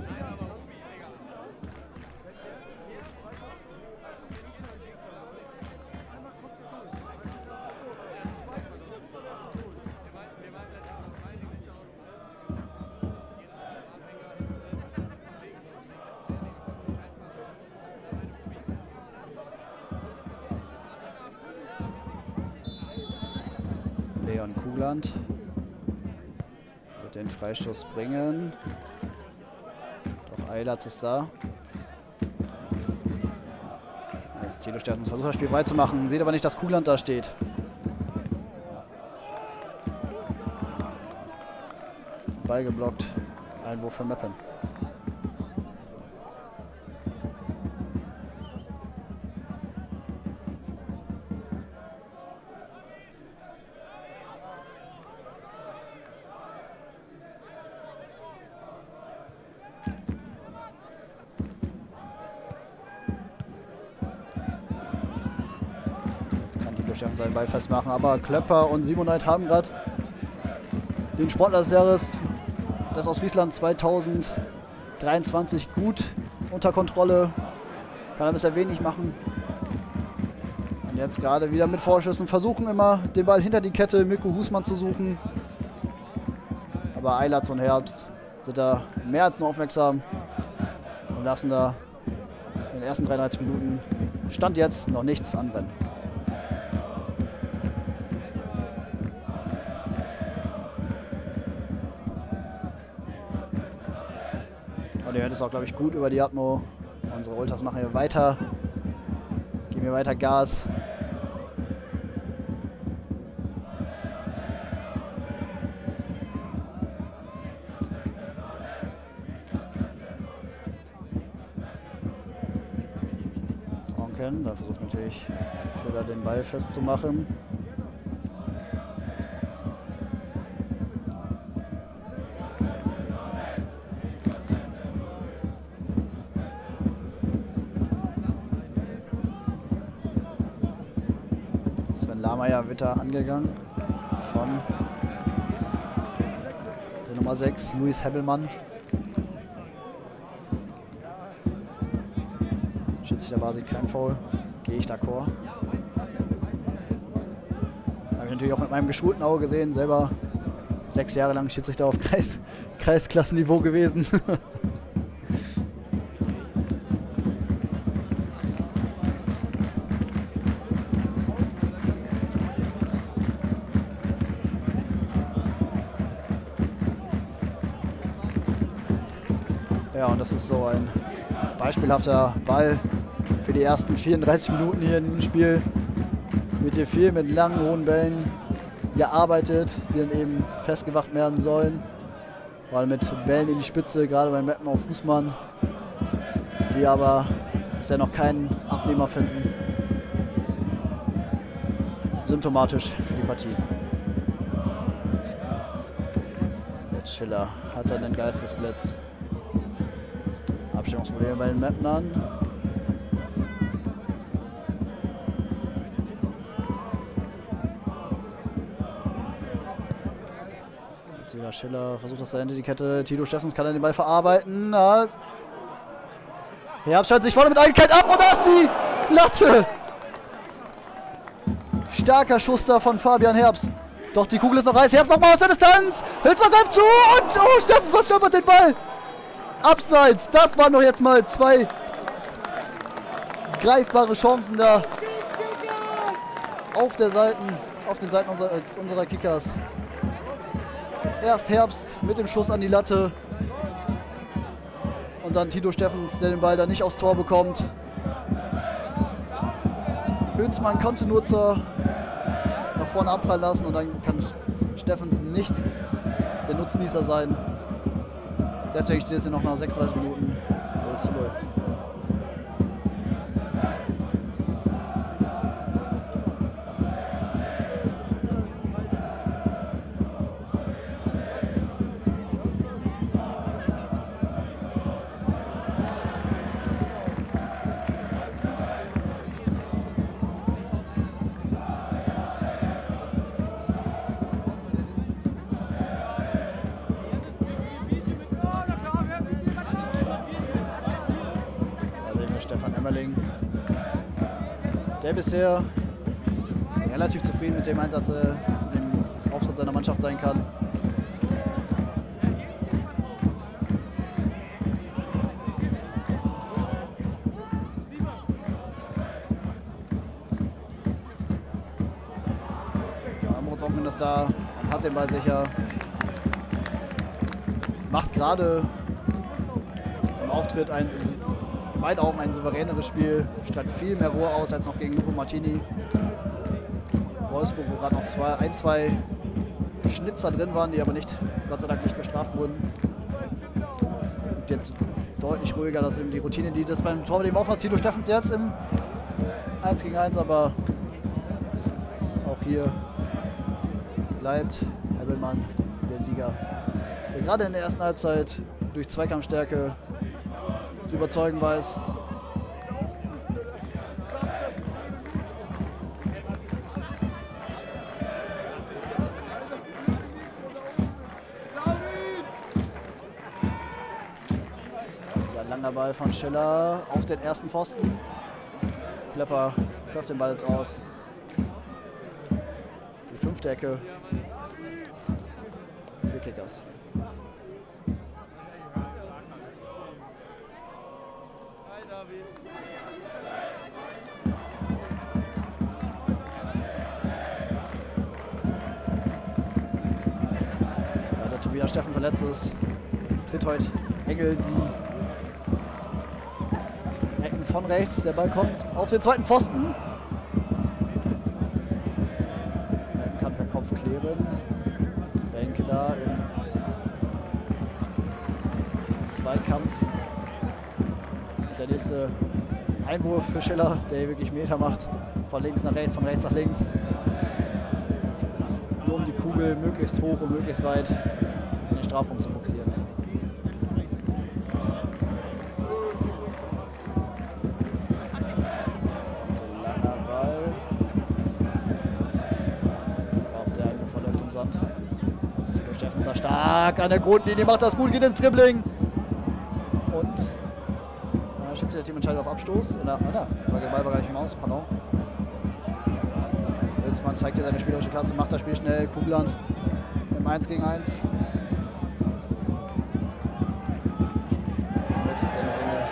Leon Kugland wird den Freistoß bringen. Doch Eilatz ist da. Jetzt Tilo Steffens versucht das Spiel breit zu machen, sieht aber nicht, dass Kugland da steht. Ball geblockt. Einwurf von Meppen. Seinen Ball festmachen, aber Klöpper und Simoneit haben gerade den Sportler des Jahres des aus Friesland 2023 gut unter Kontrolle. Kann er bisher wenig machen. Und jetzt gerade wieder mit Vorschüssen versuchen immer den Ball hinter die Kette Mirko Husmann zu suchen. Aber Eilatz und Herbst sind da mehr als nur aufmerksam und lassen da in den ersten 33 Minuten Stand jetzt noch nichts anbrennen. Und ihr hört es auch, glaube ich, gut über die Atmo. Unsere Ultras machen hier weiter. Geben hier weiter Gas. Onken, da versucht natürlich Schiller den Ball festzumachen. Lameier wird da angegangen von der Nummer 6, Luis Hebbelmann. Schiedsrichter war, sieht kein Foul. Gehe ich d'accord. Habe ich natürlich auch mit meinem geschulten Auge gesehen. Selber 6 Jahre lang Schiedsrichter auf Kreisklassenniveau gewesen. Ja, und das ist so ein beispielhafter Ball für die ersten 34 Minuten hier in diesem Spiel. Wird hier viel mit langen, hohen Bällen gearbeitet, die dann eben festgemacht werden sollen. Vor allem mit Bällen in die Spitze, gerade beim Meppen auf Fußmann, die aber bisher noch keinen Abnehmer finden. Symptomatisch für die Partie. Jetzt Schiller hat er den Geistesblitz. Abstimmungsprobleme bei den Mapnern. Jetzt wieder Schiller, versucht das da hinter die Kette. Tilo Steffens kann den Ball verarbeiten. Na. Herbst schaltet sich vorne mit Eiligkeit ab und da ist die Latte. Starker Schuss da von Fabian Herbst. Doch die Kugel ist noch heiß. Herbst nochmal aus der Distanz. Hülsmann greift zu und oh, Steffens verstolpert den Ball. Abseits. Das waren doch jetzt mal 2 greifbare Chancen da auf den Seiten unserer Kickers. Erst Herbst mit dem Schuss an die Latte und dann Tito Steffens, der den Ball dann nicht aufs Tor bekommt. Hülsmann konnte nur nach vorne abprallen lassen und dann kann Steffens nicht der Nutznießer sein. Deswegen steht es hier noch nach 36 Minuten 0:0. Stefan Emmerling, der bisher relativ zufrieden mit dem Einsatz, dem Auftritt seiner Mannschaft sein kann. Moritz Onken ist da und hat den Ball sicher. Macht gerade im Auftritt in meinen Augen ein souveräneres Spiel, strahlt viel mehr Ruhe aus als noch gegen Lupo Martini. Wolfsburg, wo gerade noch 2 Schnitzer drin waren, die aber Gott sei Dank nicht bestraft wurden. Und jetzt deutlich ruhiger, dass eben die Routine, die das beim Tor mit dem aufmacht. Tito Steffens jetzt im 1 gegen 1, aber auch hier bleibt Hebbelmann der Sieger, der gerade in der ersten Halbzeit durch Zweikampfstärke zu überzeugen weiß. Jetzt wieder ein langer Ball von Schiller auf den ersten Pfosten. Klepper köpft den Ball jetzt aus. Die 5. Ecke für Kickers. Ja, der Tobias Steffen verletzt ist, tritt heute Engel die Ecken von rechts. Der Ball kommt auf den 2. Pfosten. Er kann per Kopf klären. Benke da im Zweikampf. Der nächste Einwurf für Schiller, der wirklich Meter macht. Von links nach rechts, von rechts nach links. Nur um die Kugel möglichst hoch und möglichst weit in den Strafraum zu boxieren. Langer Ball. Auch der Einwurf verläuft im Sand. Jetzt Tilo Steffens da stark an der Grundlinie, macht das gut, geht ins Dribbling. Und schätzt der Team entscheidet auf Abstoß. Der Ball war gar nicht im Aus, pardon. Hülsmann zeigt hier seine spielerische Klasse, macht das Spiel schnell. Kugeland im 1 gegen 1. Mit Dennis Engel.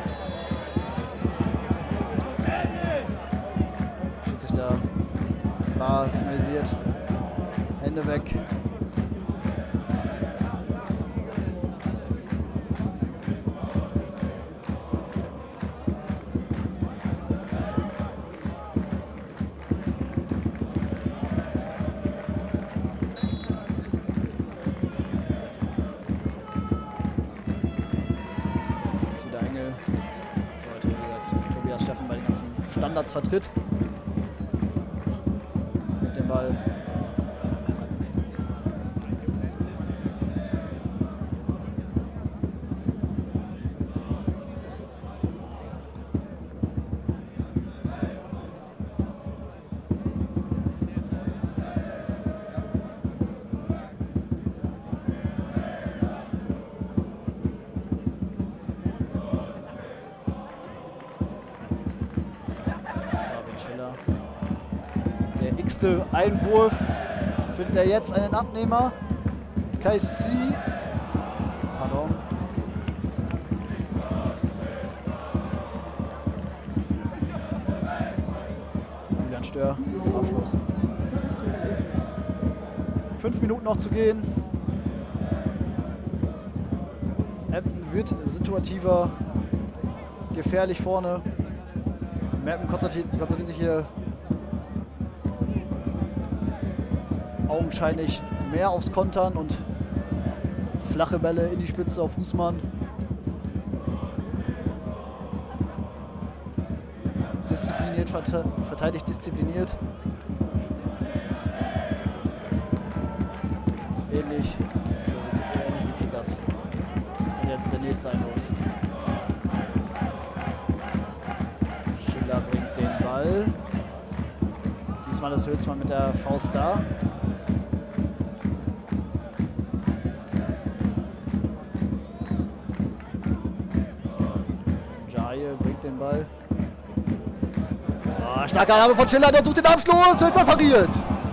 Schiedsrichter war signalisiert. Hände weg. Tobias Steffen bei den ganzen Standards vertritt. Mit dem Ball. Der x-te Einwurf. Findet er jetzt einen Abnehmer? Kaisi. Pardon. Julian Stör, zum Abschluss. 5 Minuten noch zu gehen. Emden wird situativer, gefährlich vorne. Meppen konzentriert sich hier augenscheinlich mehr aufs Kontern und flache Bälle in die Spitze auf Husmann. Diszipliniert, verteidigt diszipliniert. Ähnlich wie Kickers. Und jetzt der nächste Einwurf. Schiller bringt den Ball. Diesmal ist Hülsmann mit der Faust da. Jaye bringt den Ball. Starke Annahme von Schiller, der sucht den Abschluss. Hülsmann pariert.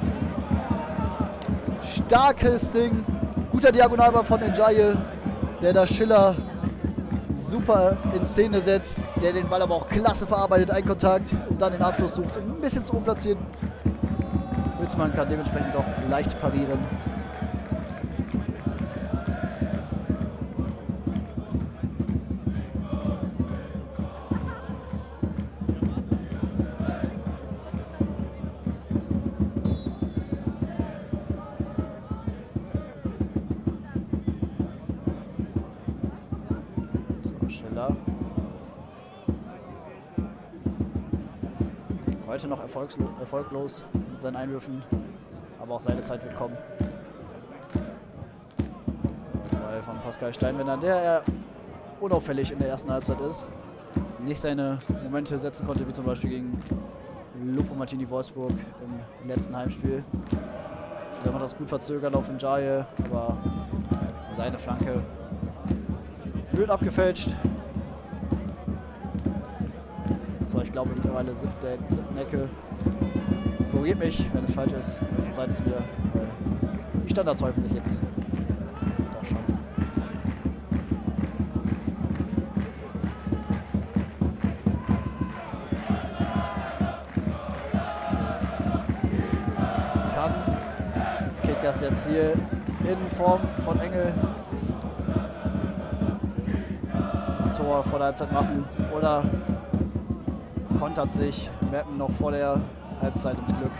Starkes Ding. Guter Diagonalball von Njaye, der da Schiller super in Szene setzt, der den Ball aber auch klasse verarbeitet, ein Kontakt und dann den Abschluss sucht, ein bisschen zu unplatziert. Hülsmann kann dementsprechend auch leicht parieren. Heute noch erfolglos mit seinen Einwürfen, aber auch seine Zeit wird kommen. Weil von Pascal Steinwender, der eher unauffällig in der ersten Halbzeit ist, nicht seine Momente setzen konnte, wie zum Beispiel gegen Lupo Martini Wolfsburg im letzten Heimspiel. Der macht das gut verzögert auf Njaye, aber seine Flanke blöd abgefälscht. So, ich glaube mittlerweile der siebten Ecke. Korrigiert mich, wenn es falsch ist. Verzeiht es mir. Die Standards häufen sich jetzt doch schon. Kann Kickers jetzt hier in Form von Engel das Tor vor der Halbzeit machen oder kontert sich Meppen noch vor der Halbzeit ins Glück.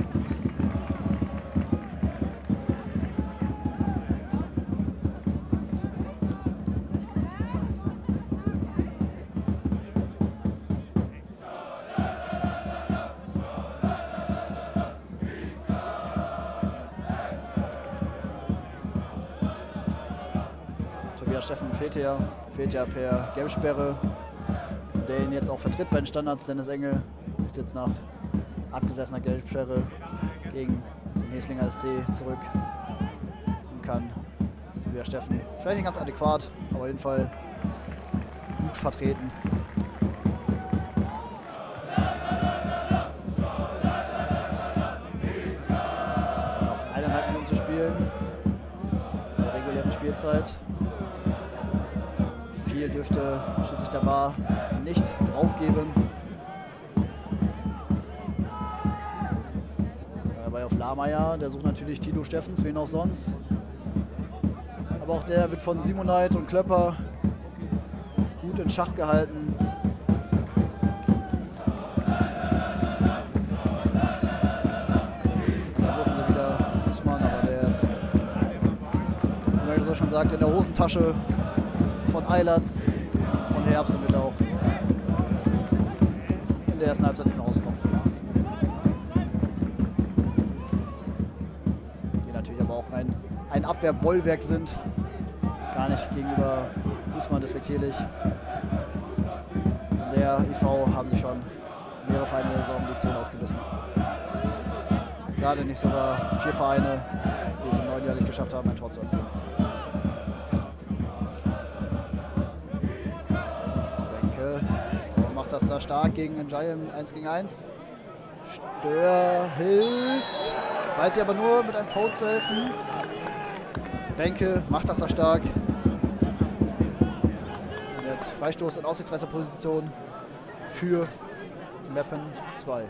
Tobias Steffen fehlt ja per Gelbsperre. Der ihn jetzt auch vertritt bei den Standards. Dennis Engel ist jetzt nach abgesessener Gelbsperre gegen den Heslinger SC zurück und kann Tobias Steffen vielleicht nicht ganz adäquat, aber auf jeden Fall gut vertreten. Noch 1,5 Minuten zu spielen in der regulären Spielzeit. Viel dürfte Schiedsrichter Bar nicht draufgeben. Dabei auf Lahmeier, der sucht natürlich Tito Steffens, wen auch sonst. Aber auch der wird von Simoneit und Klöpper gut in Schach gehalten. Da suchen sie wieder Husmann, aber der ist, wie man so schon sagt, in der Hosentasche von Eilertz und Herbst und wird auch in der ersten Halbzeit nicht mehr rauskommen. Die natürlich aber auch ein Abwehrbollwerk sind. Gar nicht gegenüber Husmann despektierlich. In der IV haben sie schon mehrere Vereine in der Saison die 10 ausgebissen. Gerade nicht sogar 4 Vereine, die es im neuen Jahr nicht geschafft haben, ein Tor zu erzielen. Macht das da stark gegen Njaye im 1 gegen 1. Stör hilft. Weiß ich aber nur, mit einem Foul zu helfen. Benke macht das da stark. Und jetzt Freistoß in aussichtsreicher Position für Meppen 2.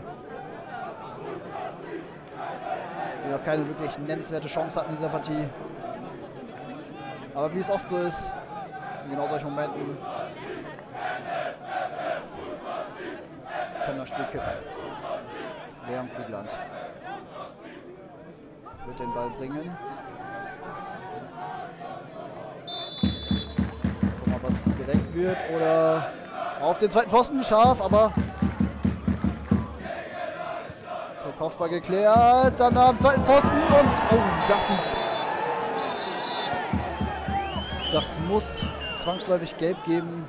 Die noch keine wirklich nennenswerte Chance hatten in dieser Partie. Aber wie es oft so ist, in genau solchen Momenten kann das Spiel kippen. Leon Kugland wird den Ball bringen. Gucken, ob es direkt wird oder auf den zweiten Pfosten. Scharf, aber der Kopfball geklärt. Dann am zweiten Pfosten und oh, das muss zwangsläufig gelb geben.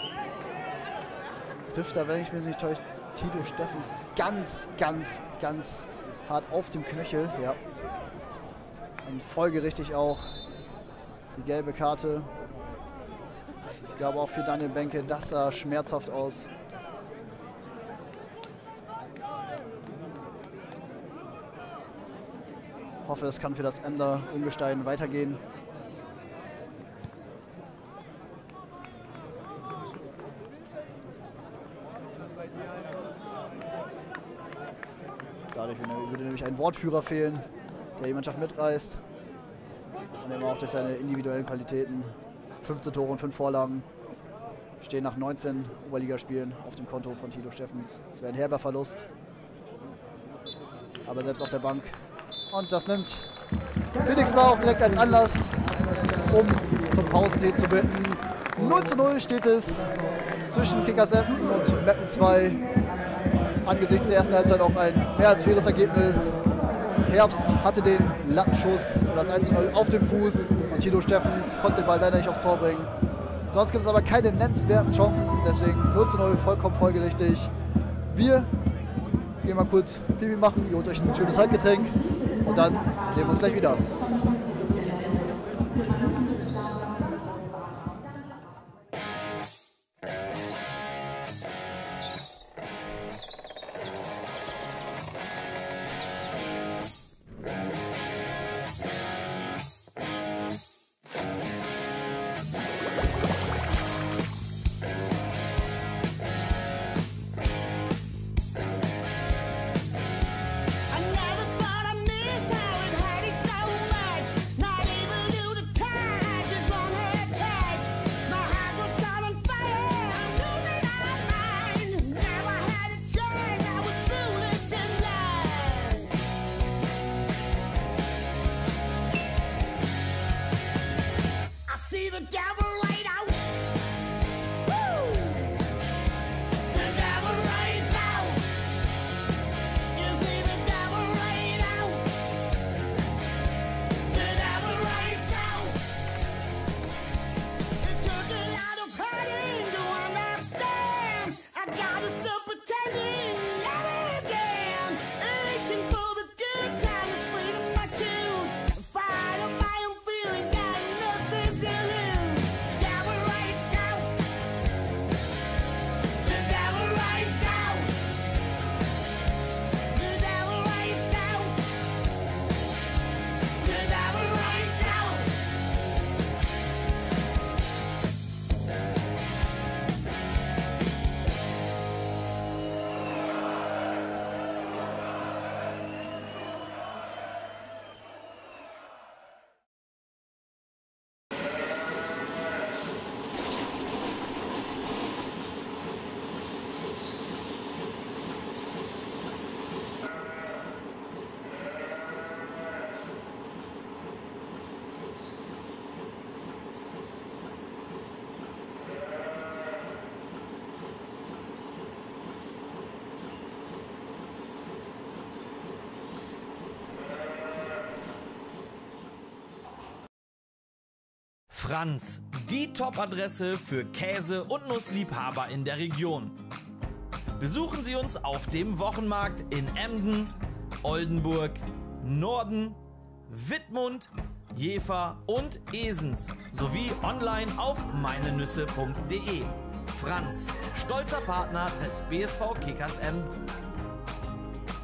Trifft da, wenn ich mich nicht täusche, Tilo Steffens ganz hart auf dem Knöchel. Ja. Und folgerichtig auch die gelbe Karte. Ich glaube auch für Daniel Benke, das sah schmerzhaft aus. Ich hoffe, es kann für das Emder Ungestein weitergehen. Dadurch würde nämlich ein Wortführer fehlen, der die Mannschaft mitreißt. Und eben auch durch seine individuellen Qualitäten. 15 Tore und 5 Vorlagen stehen nach 19 Oberligaspielen auf dem Konto von Tilo Steffens. Das wäre ein herber Verlust. Aber selbst auf der Bank. Und das nimmt Felix Bauch direkt als Anlass, um zum Pausentee zu bitten. 0:0 steht es zwischen Kickers Emden und Meppen 2. Angesichts der ersten Halbzeit auch ein mehr als faires Ergebnis. Herbst hatte den Lattenschuss und das 1:0 auf dem Fuß und Tilo Steffens konnte den Ball leider nicht aufs Tor bringen. Sonst gibt es aber keine nennenswerten Chancen, deswegen 0:0 vollkommen folgerichtig. Wir gehen mal kurz Pipi machen, ihr holt euch ein schönes Halbgetränk und dann sehen wir uns gleich wieder. Franz, die Top-Adresse für Käse- und Nussliebhaber in der Region. Besuchen Sie uns auf dem Wochenmarkt in Emden, Oldenburg, Norden, Wittmund, Jever und Esens sowie online auf meinenüsse.de. Franz, stolzer Partner des BSV Kickers Emden.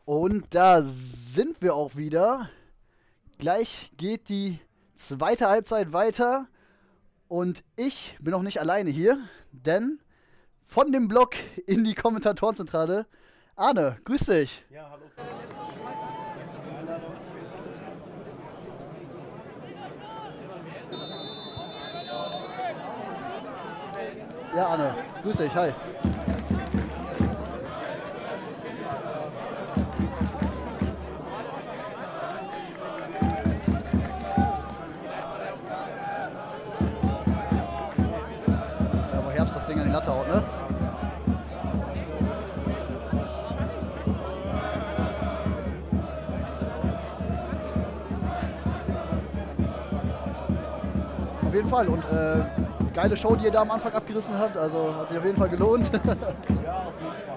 Und da sind wir auch wieder. Gleich geht die zweite Halbzeit weiter. Und ich bin noch nicht alleine hier, denn von dem Blog in die Kommentatorenzentrale. Arne, grüß dich. Ja, hallo. Ja, Arne, grüß dich, hi. Ja, wo Herbst das Ding an die Latte haut, ne? Auf jeden Fall und geile Show, die ihr da am Anfang abgerissen habt, also hat sich auf jeden Fall gelohnt. Ja, auf jeden Fall.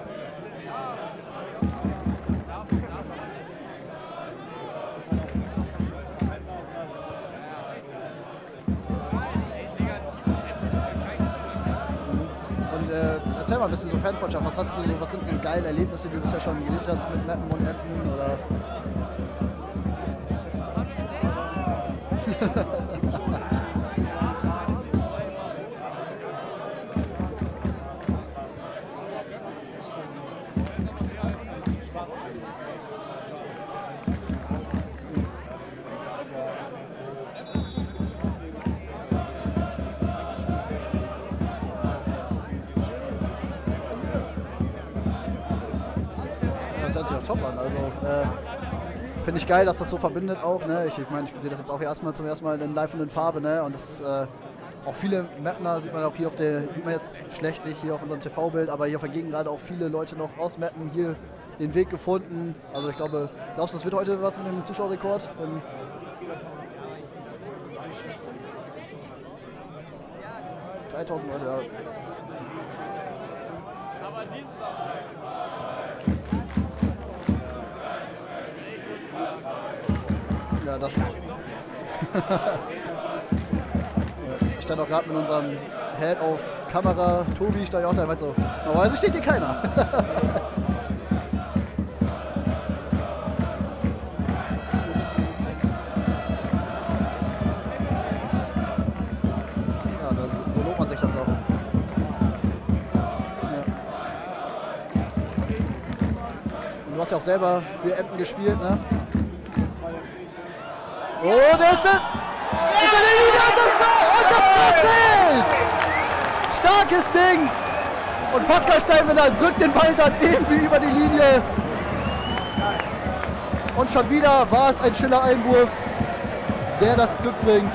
Und erzähl mal ein bisschen so Fanfreundschaft, was sind so geile Erlebnisse, die du bisher schon gelebt hast mit Meppen und Emden oder... Das hört sich auch top an, also finde ich geil, dass das so verbindet auch, ne? Ich meine, ich sehe das jetzt auch zum ersten Mal in live und in Farbe, ne? Und das ist auch viele Meppner, sieht man auch hier sieht man jetzt schlecht nicht hier auf unserem TV-Bild, aber hier auf der Gegend gerade auch viele Leute noch aus Meppen hier den Weg gefunden. Also ich glaube, glaubst du, das wird heute was mit dem Zuschauerrekord? 3000 Leute, ja. Ja, das. Ich stand auch gerade mit unserem Head auf Kamera, Tobi, stand ja auch da und meinte so, normalerweise steht hier keiner. Ja, so lobt man sich das auch. Ja. Und du hast ja auch selber für Emden gespielt, ne? Oh, der ist der Linie und das zählt! Starkes Ding! Und Pascal Steinmüller drückt den Ball dann irgendwie über die Linie. Und schon wieder war es ein Schiller-Einwurf, der das Glück bringt.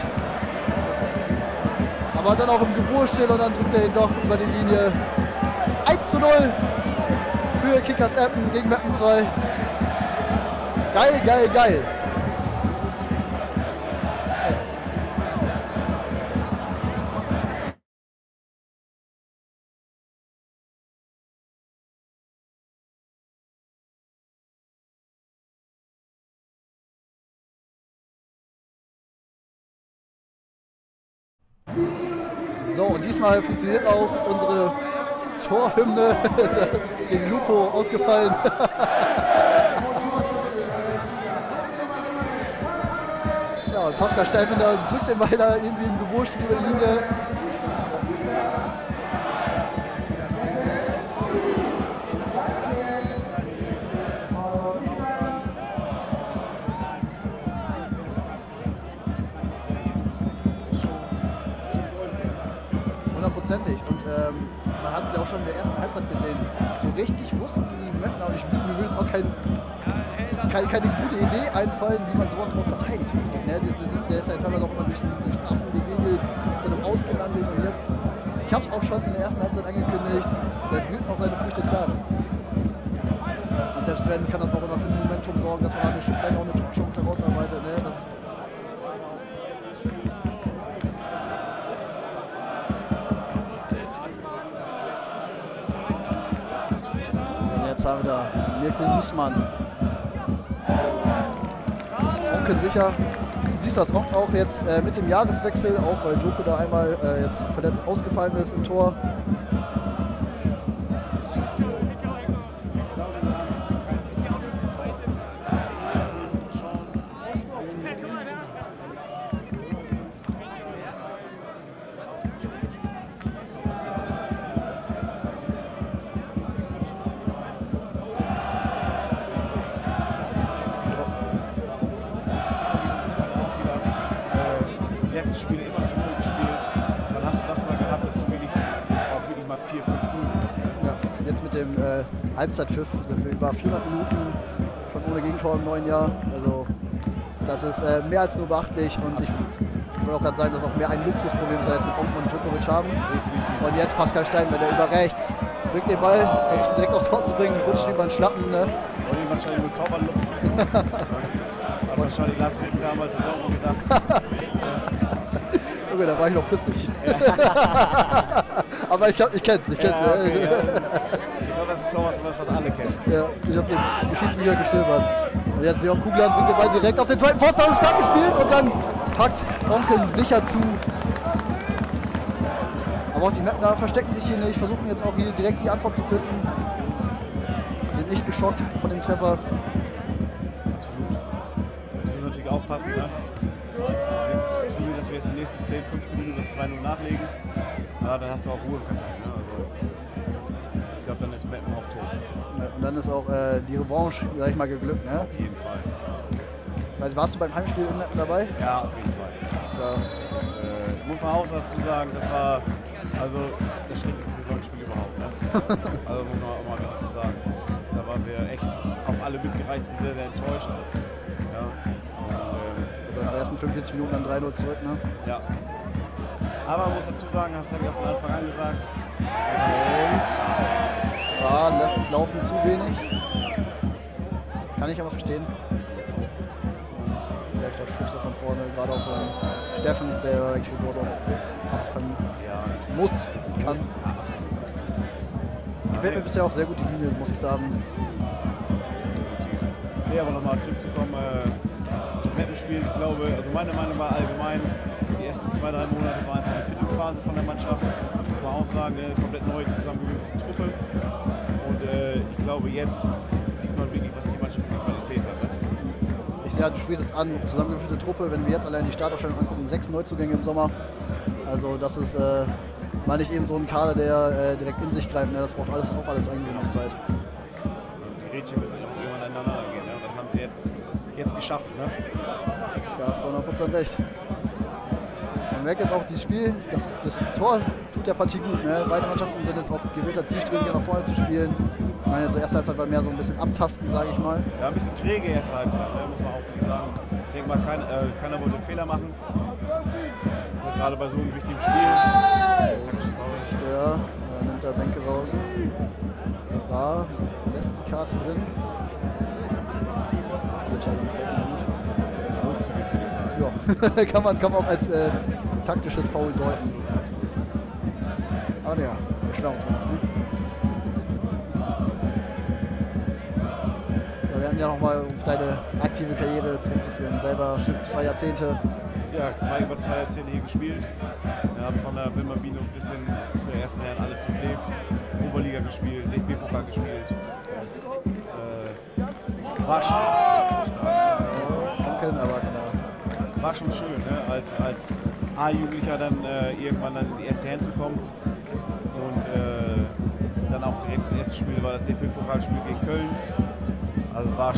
Aber dann auch im Gewurstel und dann drückt er ihn doch über die Linie. 1:0 für Kickers Emden gegen Meppen 2. Geil, geil, geil. So, und diesmal funktioniert auch unsere Torhymne. Gegen Lupo ausgefallen. Ja, und Pascal Steinmüller drückt den Ball da irgendwie im Gewurscht über die Linie. Und man hat es ja auch schon in der ersten Halbzeit gesehen. So richtig wussten die Meppner, und mir würde jetzt auch keine gute Idee einfallen, wie man sowas überhaupt verteidigt, richtig. Ne? Der ist ja teilweise auch immer durch die Strafen gesegelt, ist dann ausgelandet und jetzt, ich habe es auch schon in der ersten Halbzeit angekündigt, das wird noch seine Früchte tragen. Und selbst wenn, kann das auch immer für ein Momentum sorgen, dass man vielleicht auch eine Torchance herausarbeitet. Ne? Jetzt haben wir da Mirko Husmann. Onkel sicher. Du siehst das auch jetzt mit dem Jahreswechsel, auch weil Joko da einmal jetzt verletzt ausgefallen ist im Tor. dem Halbzeitpfiff sind wir über 400 Minuten schon ohne Gegentor im neuen Jahr. Also das ist mehr als nur beachtlich und ich würde auch gerade sagen, dass auch mehr ein Luxusproblem ist, jetzt mit Ompen und Djokovic haben. Definitiv. Und jetzt Pascal Stein, wenn der über rechts bringt den Ball, versucht ihn direkt aufs Tor zu bringen, rutscht über den Schlappen. Ne? Und ihn wahrscheinlich mit Torwart lupfen. Aber wahrscheinlich Lars Ricken damals in Dortmund gedacht. Okay, da war ich noch flüssig. Aber ich kenn's. Okay, ja. Ich glaube, das ist ein Tor, was alle kennen. Ja, ich habe den Geschiedsbücher gestöbert. Und jetzt Leon Kugler bringt den Ball direkt auf den zweiten Pfosten, das ist stark gespielt und dann packt Onken sicher zu. Aber auch die Mettner verstecken sich hier nicht, versuchen jetzt auch hier direkt die Antwort zu finden. Sind nicht geschockt von dem Treffer. Absolut. Jetzt müssen wir natürlich aufpassen, ne? Dass wir jetzt die nächsten 10, 15 Minuten das 2-0 nachlegen. Ja, dann hast du auch Ruhe im Karton. Ne? Also, ich glaube, dann ist Meppen auch tot. Ja, und dann ist auch die Revanche, sag ich mal, geglückt. Ne? Auf jeden Fall. Also, warst du beim Heimspiel in Meppen dabei? Ja, auf jeden Fall. So. Das ist, muss man auch dazu sagen, das war also das schlechteste Saisonspiel überhaupt. Ne? Also muss man auch mal wirklich so sagen. Da waren wir echt, auch alle Mitgereisten, sehr, sehr enttäuscht. Ja. Und nach den ersten 45 Minuten dann 3-0 zurück. Ne? Ja. Aber man muss dazu sagen, das habe ich auch von Anfang an gesagt. Und da lässt es laufen zu wenig. Kann ich aber verstehen. Vielleicht auch Schüsse von vorne, gerade auch so ein Steffens, der eigentlich für sowas auch abkommen muss, kann. Gefällt mir bisher auch sehr gut die Linie, muss ich sagen. Nee, aber nochmal zurückzukommen zum Mappenspiel. Ich glaube, also meine Meinung war allgemein, die ersten 2-3 Monate war einfach eine Findungsphase von der Mannschaft. Muss man auch sagen, eine komplett neu zusammengewürfelte Truppe. Und ich glaube, jetzt sieht man wirklich, was die Mannschaft für eine Qualität hat. Ne? Ja, du sprichst es an, zusammengewürfelte Truppe. Wenn wir jetzt allein die Startaufstellung angucken, 6 Neuzugänge im Sommer. Also das ist mal nicht eben so ein Kader, der direkt in sich greift. Ne? Das braucht auch alles Eingewöhnungszeit. Die Rädchen müssen auch irgendwann aneinander gehen. Ne? Und das haben sie jetzt geschafft. Ne? Da hast du 100% recht. Man merkt jetzt auch, dieses Spiel, das Tor tut der Partie gut. Ne? Beide Mannschaften sind jetzt auch gewählter zielstrebiger nach vorne zu spielen. Ich meine, zur ersten Halbzeit war mehr so ein bisschen abtasten, sage ich mal. Ja, ein bisschen träge erste Halbzeit, ne? Muss man auch wirklich sagen. Ich denke mal, keiner wollte einen Fehler machen. Und gerade bei so einem wichtigen Spiel. Stör, nimmt der Bänke raus. War, lässt die Karte drin. Die Entscheidung gefällt mir gut. Großzügig, würde ich sagen. Ja, kann man auch als taktisches Foul deuten. Aber naja, beschweren uns mal nicht. Ne? Wir werden ja nochmal auf deine aktive Karriere zurückzuführen. Selber 2 Jahrzehnte. Ja, über 2 Jahrzehnte hier gespielt. Ja, habe von der Wilma Bienhof bis hin zur ersten Herren alles durchlebt. Oberliga gespielt, DFB-Pokal gespielt. War schon War schon schön, ne? als A-Jugendlicher dann irgendwann dann in die erste Herren zu kommen. Und dann auch direkt das erste Spiel war das DFB-Pokalspiel gegen Köln. Also war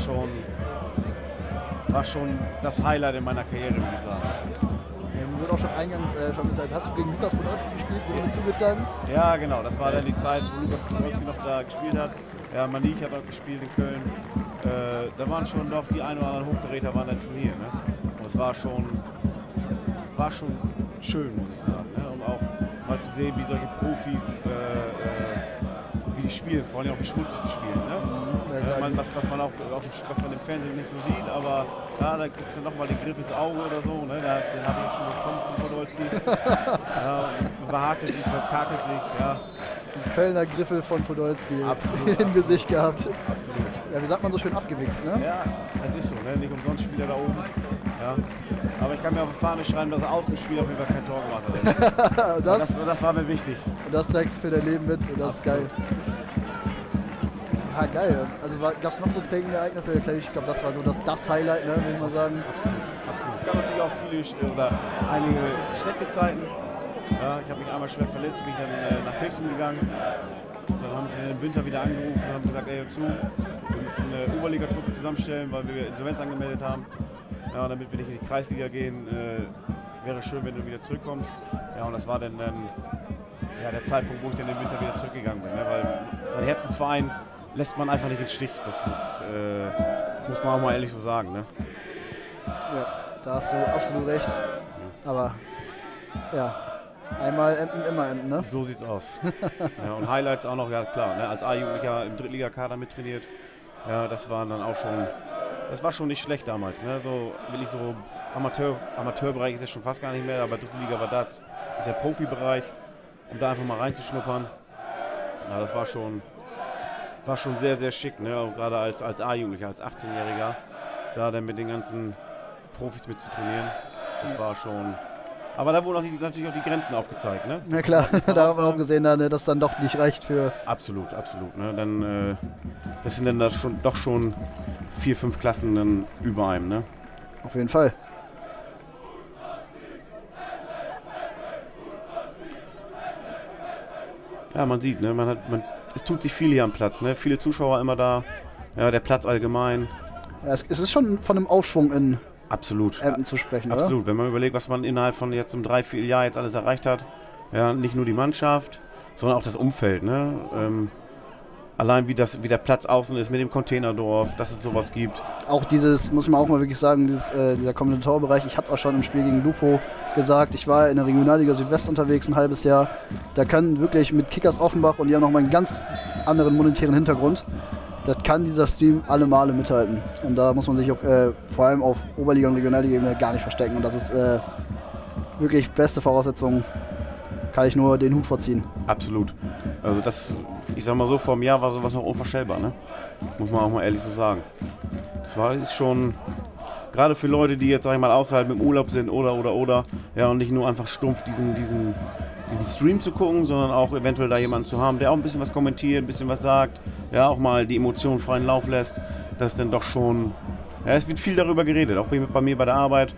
schon das Highlight in meiner Karriere, würde ich sagen. Ja, mir wird auch schon eingangs schon gesagt, hast du gegen Lukas Podolski gespielt, wurde zugetragen? Ja, genau, das war dann die Zeit, wo Lukas Podolski noch da gespielt hat. Ja, Manich hat auch gespielt in Köln. Da waren schon noch die ein oder anderen Hochgeräter waren dann schon hier. Ne? Und es war schon schön, muss ich sagen. Ne? Und auch mal zu sehen, wie solche Profis wie die spielen, vor allem auch wie schmutzig die spielen. Ne? Was man im Fernsehen nicht so sieht, aber ja, da gibt es dann nochmal den Griff ins Auge oder so. Ne? Den habe ich schon bekommen von Podolski. Ja, behakelt sich, verkakelt sich. Ja. Ein Kölner Griffel von Podolski im Gesicht gehabt. Absolut. Ja, wie sagt man so schön, abgewichst, ne? Ja, das ist so, ne? Nicht umsonst spielt er da oben. Ja. Aber ich kann mir auf die Fahne schreiben, dass er aus dem Spiel auf jeden Fall kein Tor gemacht hat. das war mir wichtig. Und das trägst du für dein Leben mit und das ist geil. Ja, geil. Also gab es noch so prägende Ereignisse? Ich glaube, das war so das Highlight, ne, würde ich mal sagen. Absolut. Es gab natürlich auch viele oder einige schlechte Zeiten. Ja, ich habe mich einmal schwer verletzt, bin dann nach Pilsen gegangen. Dann haben sie im Winter wieder angerufen und haben gesagt, ey, hör zu, wir müssen eine Oberliga-Truppe zusammenstellen, weil wir Insolvenz angemeldet haben. Ja, damit wir nicht in die Kreisliga gehen, wäre schön, wenn du wieder zurückkommst. Ja, und das war dann ja, der Zeitpunkt, wo ich dann im Winter wieder zurückgegangen bin. Ne? Weil sein Herzensverein lässt man einfach nicht im Stich. Das ist, muss man auch mal ehrlich so sagen. Ne? Ja, da hast du absolut recht. Aber ja, einmal Emden, immer Emden, ne? So sieht's aus. Ja, und Highlights auch noch, ja klar, ne? Als A-Jugendlicher im Drittligakader mittrainiert. Ja, das war dann auch schon, das war schon nicht schlecht damals. Ne? So will ich so, Amateurbereich ist ja schon fast gar nicht mehr, aber dritte Liga war das, ist der Profibereich, um da einfach mal reinzuschnuppern. Ja, das war schon sehr, sehr schick, ne? Gerade als A-Jugendlicher, als 18-Jähriger, da dann mit den ganzen Profis mit zu trainieren. Das war schon. Aber da wurden natürlich auch die Grenzen aufgezeigt, ne? Na klar, da haben wir auch gesehen, dass das dann doch nicht reicht für. Absolut, absolut. Ne? Dann, das sind dann doch schon 4, 5 Klassen dann über einem, ne? Auf jeden Fall. Ja, man sieht, ne? Es tut sich viel hier am Platz, ne? Viele Zuschauer immer da. Ja, der Platz allgemein. Ja, es ist schon von einem Aufschwung in absolut. Emden zu sprechen, oder? Absolut. Wenn man überlegt, was man innerhalb von jetzt um 3, 4 Jahren jetzt alles erreicht hat. Ja, nicht nur die Mannschaft, sondern auch das Umfeld, ne? Allein wie der Platz außen ist mit dem Containerdorf, dass es sowas gibt. Auch dieses, muss man auch mal wirklich sagen, dieser Kommentatorbereich, ich hatte es auch schon im Spiel gegen Lupo gesagt, ich war in der Regionalliga Südwest unterwegs ein halbes Jahr. Da kann wirklich mit Kickers Offenbach, und die haben nochmal einen ganz anderen monetären Hintergrund, das kann dieser Stream alle Male mithalten. Und da muss man sich auch vor allem auf Oberliga- und Regionalliga-Ebene gar nicht verstecken. Und das ist wirklich beste Voraussetzung, kann ich nur den Hut vorziehen. Absolut. Also das, ich sag mal so, vor einem Jahr war sowas noch unvorstellbar, ne? Muss man auch mal ehrlich so sagen. Das ist schon, gerade für Leute, die jetzt, sag ich mal, außerhalb im Urlaub sind oder, ja, und nicht nur einfach stumpf diesen Stream zu gucken, sondern auch eventuell da jemanden zu haben, der auch ein bisschen was kommentiert, ein bisschen was sagt, ja, auch mal die Emotionen freien Lauf lässt, das ist dann doch schon, ja, es wird viel darüber geredet, auch bei mir bei der Arbeit,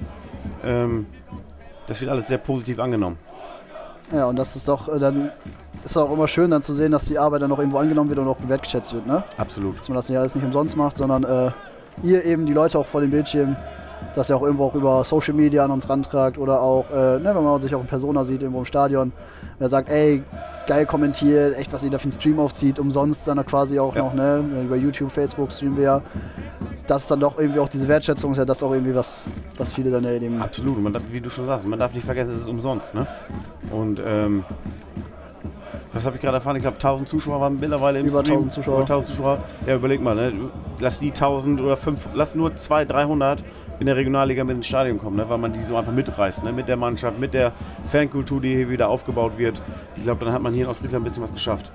das wird alles sehr positiv angenommen. Ja, und das ist doch, dann ist auch immer schön dann zu sehen, dass die Arbeit dann noch irgendwo angenommen wird und auch wertgeschätzt wird, ne? Absolut. Dass man das nicht alles nicht umsonst macht, sondern ihr eben, die Leute auch vor dem Bildschirm, dass ihr auch irgendwo auch über Social Media an uns rantragt oder auch, ne, wenn man sich auch in Persona sieht, irgendwo im Stadion, der sagt, ey, geil kommentiert, echt, was ihr da für einen Stream aufzieht, umsonst dann quasi auch noch, ne, über YouTube, Facebook streamen wir ja. Das ist dann doch irgendwie auch diese Wertschätzung, ist ja das auch irgendwie was viele dann eben. Absolut, und wie du schon sagst, man darf nicht vergessen, es ist umsonst, ne? Und was habe ich gerade erfahren? Ich glaube 1000 Zuschauer waren mittlerweile im Über Stream. 1000 Zuschauer. Über 1000 Zuschauer. Ja, überleg mal, ne? Lass die 1000 oder 5, lass nur 200, 300 in der Regionalliga mit ins Stadion kommen, ne? Weil man die so einfach mitreißt, ne? Mit der Mannschaft, mit der Fankultur, die hier wieder aufgebaut wird. Ich glaube, dann hat man hier in Ostfriesland ein bisschen was geschafft.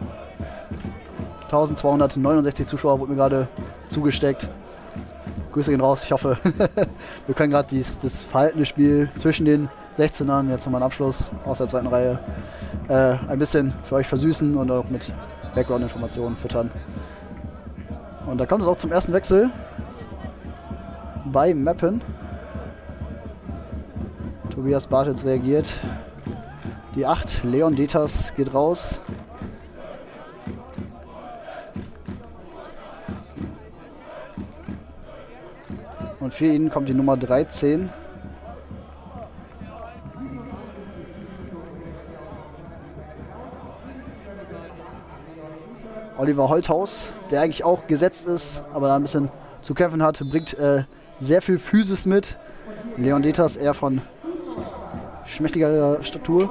1269 Zuschauer wurde mir gerade zugesteckt. Grüße gehen raus, ich hoffe, wir können gerade das verhaltene Spiel zwischen den 16ern, jetzt nochmal einen Abschluss aus der zweiten Reihe, ein bisschen für euch versüßen und auch mit Background-Informationen füttern. Und da kommt es auch zum ersten Wechsel bei Meppen. Tobias Bartels reagiert. Die 8, Leon Deters, geht raus. Und für ihn kommt die Nummer 13. Oliver Holthaus, der eigentlich auch gesetzt ist, aber da ein bisschen zu kämpfen hat, bringt sehr viel Physis mit. Leon Deters eher von schmächtigerer Statur.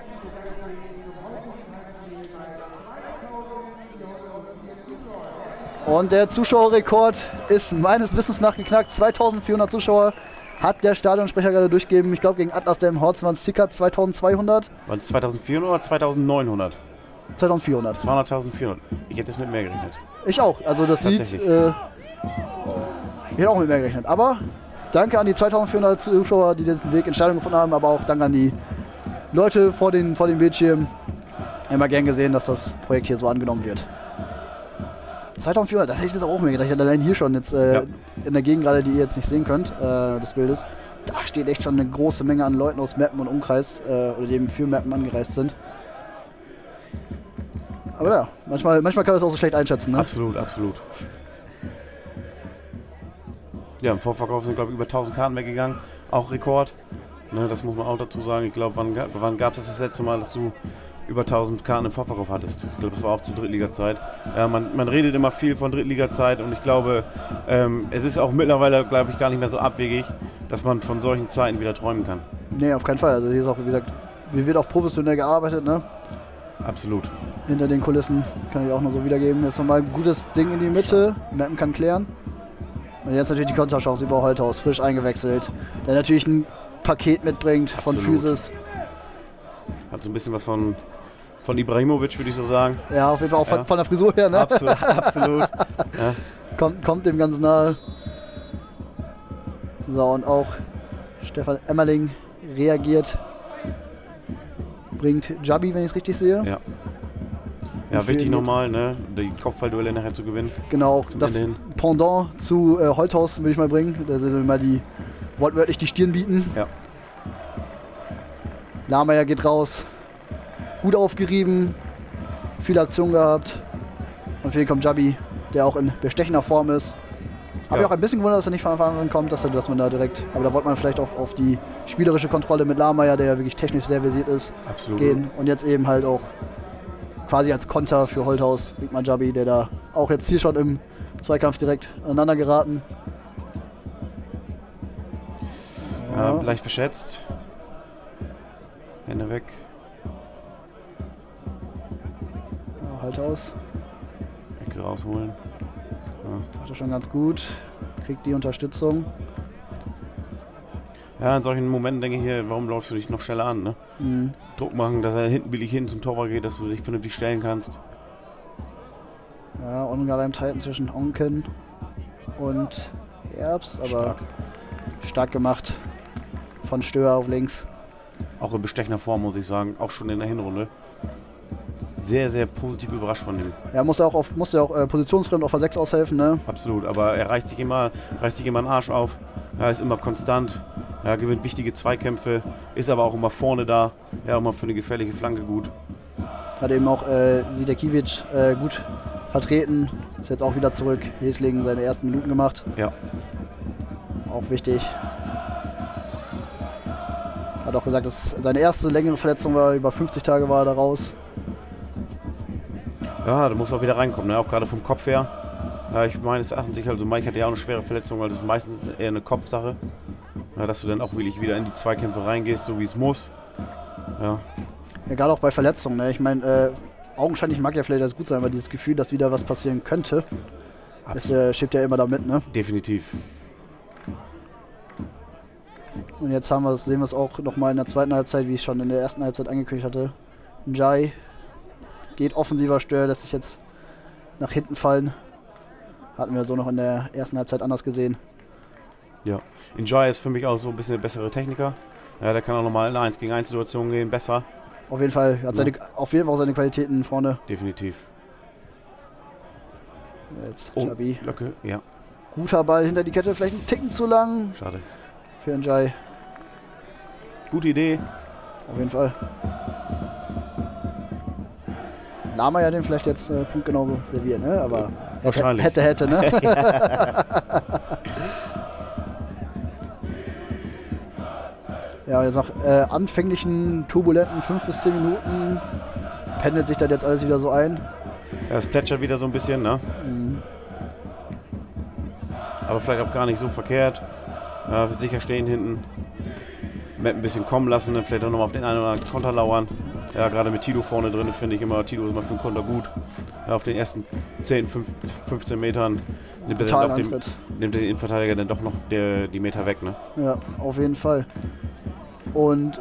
Und der Zuschauerrekord ist meines Wissens nach geknackt. 2400 Zuschauer hat der Stadionsprecher gerade durchgegeben. Ich glaube, gegen Atlas Delmenhorst waren es ca. 2200. Waren es 2400 oder 2900? 2400. 200.400. Ich hätte es mit mehr gerechnet. Ich auch. Also das sieht... ich hätte auch mit mehr gerechnet. Aber danke an die 2400 Zuschauer, die den Weg ins Stadion gefunden haben. Aber auch danke an die Leute vor den Bildschirmen. Immer gern gesehen, dass das Projekt hier so angenommen wird. 2400, das hätte ich jetzt auch mir gedacht. Ich hatte allein hier schon jetzt in der Gegend gerade, die ihr jetzt nicht sehen könnt, des Bildes. Da steht echt schon eine große Menge an Leuten aus Meppen und Umkreis, oder die eben für Meppen angereist sind. Aber ja, manchmal kann man das auch so schlecht einschätzen, ne? Absolut, absolut. Ja, im Vorverkauf sind, glaube ich, über 1000 Karten weggegangen. Auch Rekord. Ne, das muss man auch dazu sagen. Ich glaube, wann gab es das letzte Mal, dass du über 1000 Karten im Vorverkauf hattest. Ich glaube, das war auch zur Drittliga-Zeit. Ja, man redet immer viel von Drittliga-Zeit und ich glaube, es ist auch mittlerweile, glaube ich, gar nicht mehr so abwegig, dass man von solchen Zeiten wieder träumen kann. Nee, auf keinen Fall. Also hier ist auch, wie gesagt, hier wird auch professionell gearbeitet, ne? Absolut. Hinter den Kulissen kann ich auch noch so wiedergeben. Jetzt nochmal ein gutes Ding in die Mitte. Meppen kann klären. Und jetzt natürlich die Konterchance über Holthaus, frisch eingewechselt. Der natürlich ein Paket mitbringt von Absolut. Physis. Hat so ein bisschen was von Ibrahimovic, würde ich so sagen. Ja, auf jeden Fall auch von der Frisur her, ne? Absolut. Absolut. Ja. Kommt dem ganz nahe. So, und auch Stefan Emmerling reagiert. Bringt Jabi, wenn ich es richtig sehe. Ja. Ja, wichtig nochmal, ne, die Kopfballduelle nachher zu gewinnen. Genau, auch das Ende hin. Pendant zu Holthaus würde ich mal bringen. Da sind wir mal die wortwörtlich die Stirn bieten. Ja. Lahmeier geht raus. Gut aufgerieben. Viele Aktionen gehabt. Und für ihn kommt Jabi, der auch in bestechender Form ist. Habe ich auch ein bisschen gewundert, dass er nicht von Anfang an kommt, dass man da direkt, aber da wollte man vielleicht auch auf die spielerische Kontrolle mit Lahmeier, der ja wirklich technisch sehr versiert ist, Absolut. gehen. Und jetzt eben halt auch quasi als Konter für Holthaus, Rigmar Jabi, der da auch jetzt hier schon im Zweikampf direkt aneinander geraten. Ja, leicht verschätzt. Hände weg. Ja, Holthaus Ecke rausholen. macht er schon ganz gut, kriegt die Unterstützung. Ja, in solchen Momenten denke ich hier, warum läufst du dich noch schneller an, ne? Mhm. Druck machen, dass er hinten billig hin zum Torwart geht, dass du dich vernünftig stellen kannst. Ja, Ungereimtheiten zwischen Onken und Herbst, aber stark gemacht von Stör auf links. Auch in bestechender Form, muss ich sagen, auch schon in der Hinrunde. Sehr, sehr positiv überrascht von ihm. Ja, musste auch positionsfremd auf der 6 aushelfen, ne? Absolut, aber er reißt sich immer den Arsch auf. Er ist immer konstant. Er gewinnt wichtige Zweikämpfe, ist aber auch immer vorne da. Ja, immer für eine gefährliche Flanke gut. Hat eben auch Sidekiewicz gut vertreten. Ist jetzt auch wieder zurück. Hesling seine ersten Minuten gemacht. Ja. Auch wichtig. Hat auch gesagt, dass seine erste längere Verletzung war. Über 50 Tage war er da raus. Ja, da muss auch wieder reinkommen, ne? Auch gerade vom Kopf her. Ja, ich meine, es achten sich, also Mike hat ja auch eine schwere Verletzung, weil das ist meistens eher eine Kopfsache. Ja, dass du dann auch wirklich wieder in die Zweikämpfe reingehst, so wie es muss. Ja. Ja, gerade auch bei Verletzungen, ne? Ich meine, augenscheinlich mag ja vielleicht das gut sein, aber dieses Gefühl, dass wieder was passieren könnte, das schiebt ja immer da mit, ne? Definitiv. Und jetzt sehen wir es auch nochmal in der zweiten Halbzeit, wie ich schon in der ersten Halbzeit angekündigt hatte. Njai geht offensiver Stör, lässt sich jetzt nach hinten fallen. Hatten wir so noch in der ersten Halbzeit anders gesehen. Ja. Njai ist für mich auch so ein bisschen der bessere Techniker. Ja, der kann auch nochmal in 1 gegen 1 Situationen gehen, besser. Auf jeden Fall hat auf jeden Fall seine Qualitäten vorne. Definitiv. Jetzt Jabi. Lücke, ja. Guter Ball hinter die Kette, vielleicht einen Ticken zu lang Schade. für Njai. Gute Idee. Auf jeden Fall. Lahmeier den vielleicht jetzt punktgenau serviert, ne? Aber wahrscheinlich. Hätte, ne? Ja, jetzt nach anfänglichen turbulenten 5 bis 10 Minuten pendelt sich das jetzt alles wieder so ein. Ja, es plätschert wieder so ein bisschen, ne? Mhm. Aber vielleicht auch gar nicht so verkehrt. Sicher stehen hinten. Matt ein bisschen kommen lassen, dann vielleicht auch nochmal auf den einen oder anderen Konter lauern. Ja, gerade mit Tito vorne drin finde ich immer, Tito ist immer für den Konter gut. Ja, auf den ersten 10, 15 Metern nimmt er den Innenverteidiger dann doch noch die Meter weg, ne? Ja, auf jeden Fall. Und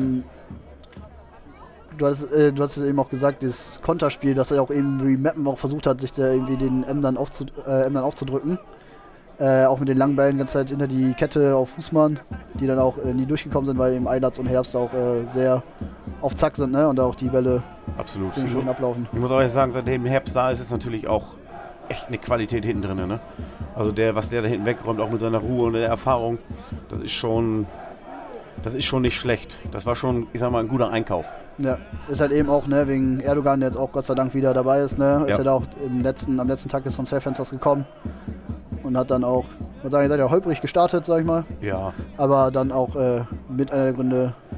du hast es eben auch gesagt, dieses Konterspiel, dass er auch eben wie Meppen auch versucht hat, sich da irgendwie den M dann aufzudrücken. Auch mit den langen Bällen die ganze Zeit hinter die Kette auf Fußmann, die dann auch nie durchgekommen sind, weil eben Eilatz und Herbst auch sehr auf Zack sind, ne? Und auch die Bälle absolut schön ablaufen. Ich muss auch sagen, seitdem Herbst da ist, ist natürlich auch echt eine Qualität hinten drin, ne? Also was der da hinten wegräumt, auch mit seiner Ruhe und der Erfahrung, das ist schon nicht schlecht. Das war schon, ich sag mal, ein guter Einkauf. Ja, ist halt eben auch, ne, wegen Erdogan, der jetzt auch Gott sei Dank wieder dabei ist, ne? Ist ja da auch am letzten Tag des Transferfensters gekommen. Und hat dann auch, ich würde sagen, ihr seid ja holprig gestartet, sag ich mal. Ja. Aber dann auch mit einer der Gründe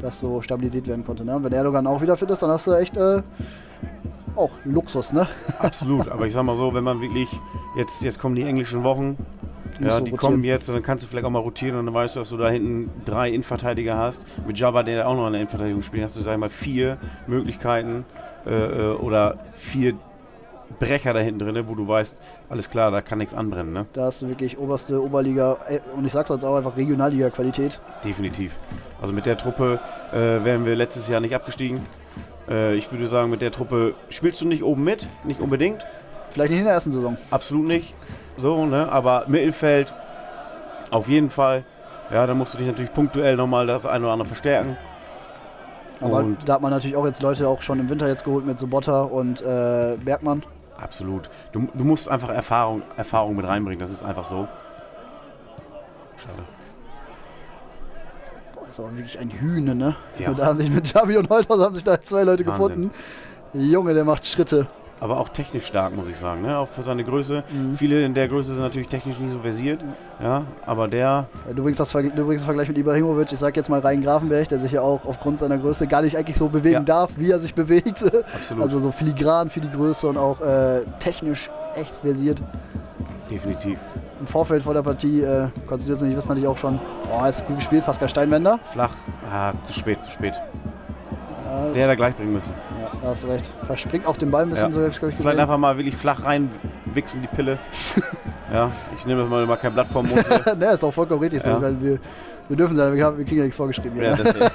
das so stabilisiert werden konnte. Ne? Und wenn Erdogan auch wieder fit ist, dann hast du echt auch Luxus, ne? Absolut, aber ich sag mal so, wenn man wirklich, jetzt kommen die englischen Wochen, ja, die kommen jetzt und dann kannst du vielleicht auch mal rotieren und dann weißt du, dass du da hinten 3 Innenverteidiger hast. Mit Jabba, der auch noch in der Innenverteidigung spielt, hast du, sag ich mal, 4 Möglichkeiten oder 4 Brecher da hinten drin, wo du weißt, alles klar, da kann nichts anbrennen. Ne? Da hast du wirklich oberste Oberliga und ich sag's jetzt auch einfach Regionalliga-Qualität. Definitiv. Also mit der Truppe wären wir letztes Jahr nicht abgestiegen. Ich würde sagen, mit der Truppe spielst du nicht oben mit, nicht unbedingt. Vielleicht nicht in der ersten Saison. Absolut nicht. So, ne? Aber Mittelfeld auf jeden Fall. Ja, da musst du dich natürlich punktuell nochmal das eine oder andere verstärken. Aber und da hat man natürlich auch jetzt Leute auch schon im Winter jetzt geholt mit Sobotta und Bergmann. Absolut. Du musst einfach Erfahrung mit reinbringen, das ist einfach so. Schade. Boah, das ist aber wirklich ein Hühne, ne? Ja. Und da haben sich mit Javi und Holthaus haben sich da 2 Leute Wahnsinn. gefunden. Junge, der macht Schritte. Aber auch technisch stark, muss ich sagen, ne? Auch für seine Größe. Viele in der Größe sind natürlich technisch nicht so versiert. Ja, aber der... Du bringst das Vergleich mit Ibrahimovic, ich sag jetzt mal Rhein Grafenberg, der sich ja auch aufgrund seiner Größe gar nicht eigentlich so bewegen darf, wie er sich bewegt. Absolut. Also so filigran für die Größe und auch technisch echt versiert. Definitiv. Im Vorfeld vor der Partie, konntest du jetzt nicht wissen, hatte ich auch schon, ist gut gespielt, Pascal Steinwender. Flach, zu spät. Ja, Der hätte gleich bringen müssen. Ja, da hast du recht. Verspringt auch den Ball ein bisschen, so hab ich glaube ich gesehen. Vielleicht einfach mal wirklich flach reinwichsen, die Pille. Ja, ich nehme mal kein Blatt vom Mund. Ne, ist auch vollkommen richtig so, Ja. weil wir dürfen sein, wir kriegen ja nichts vorgeschrieben. Hier, Ja, ne? deswegen.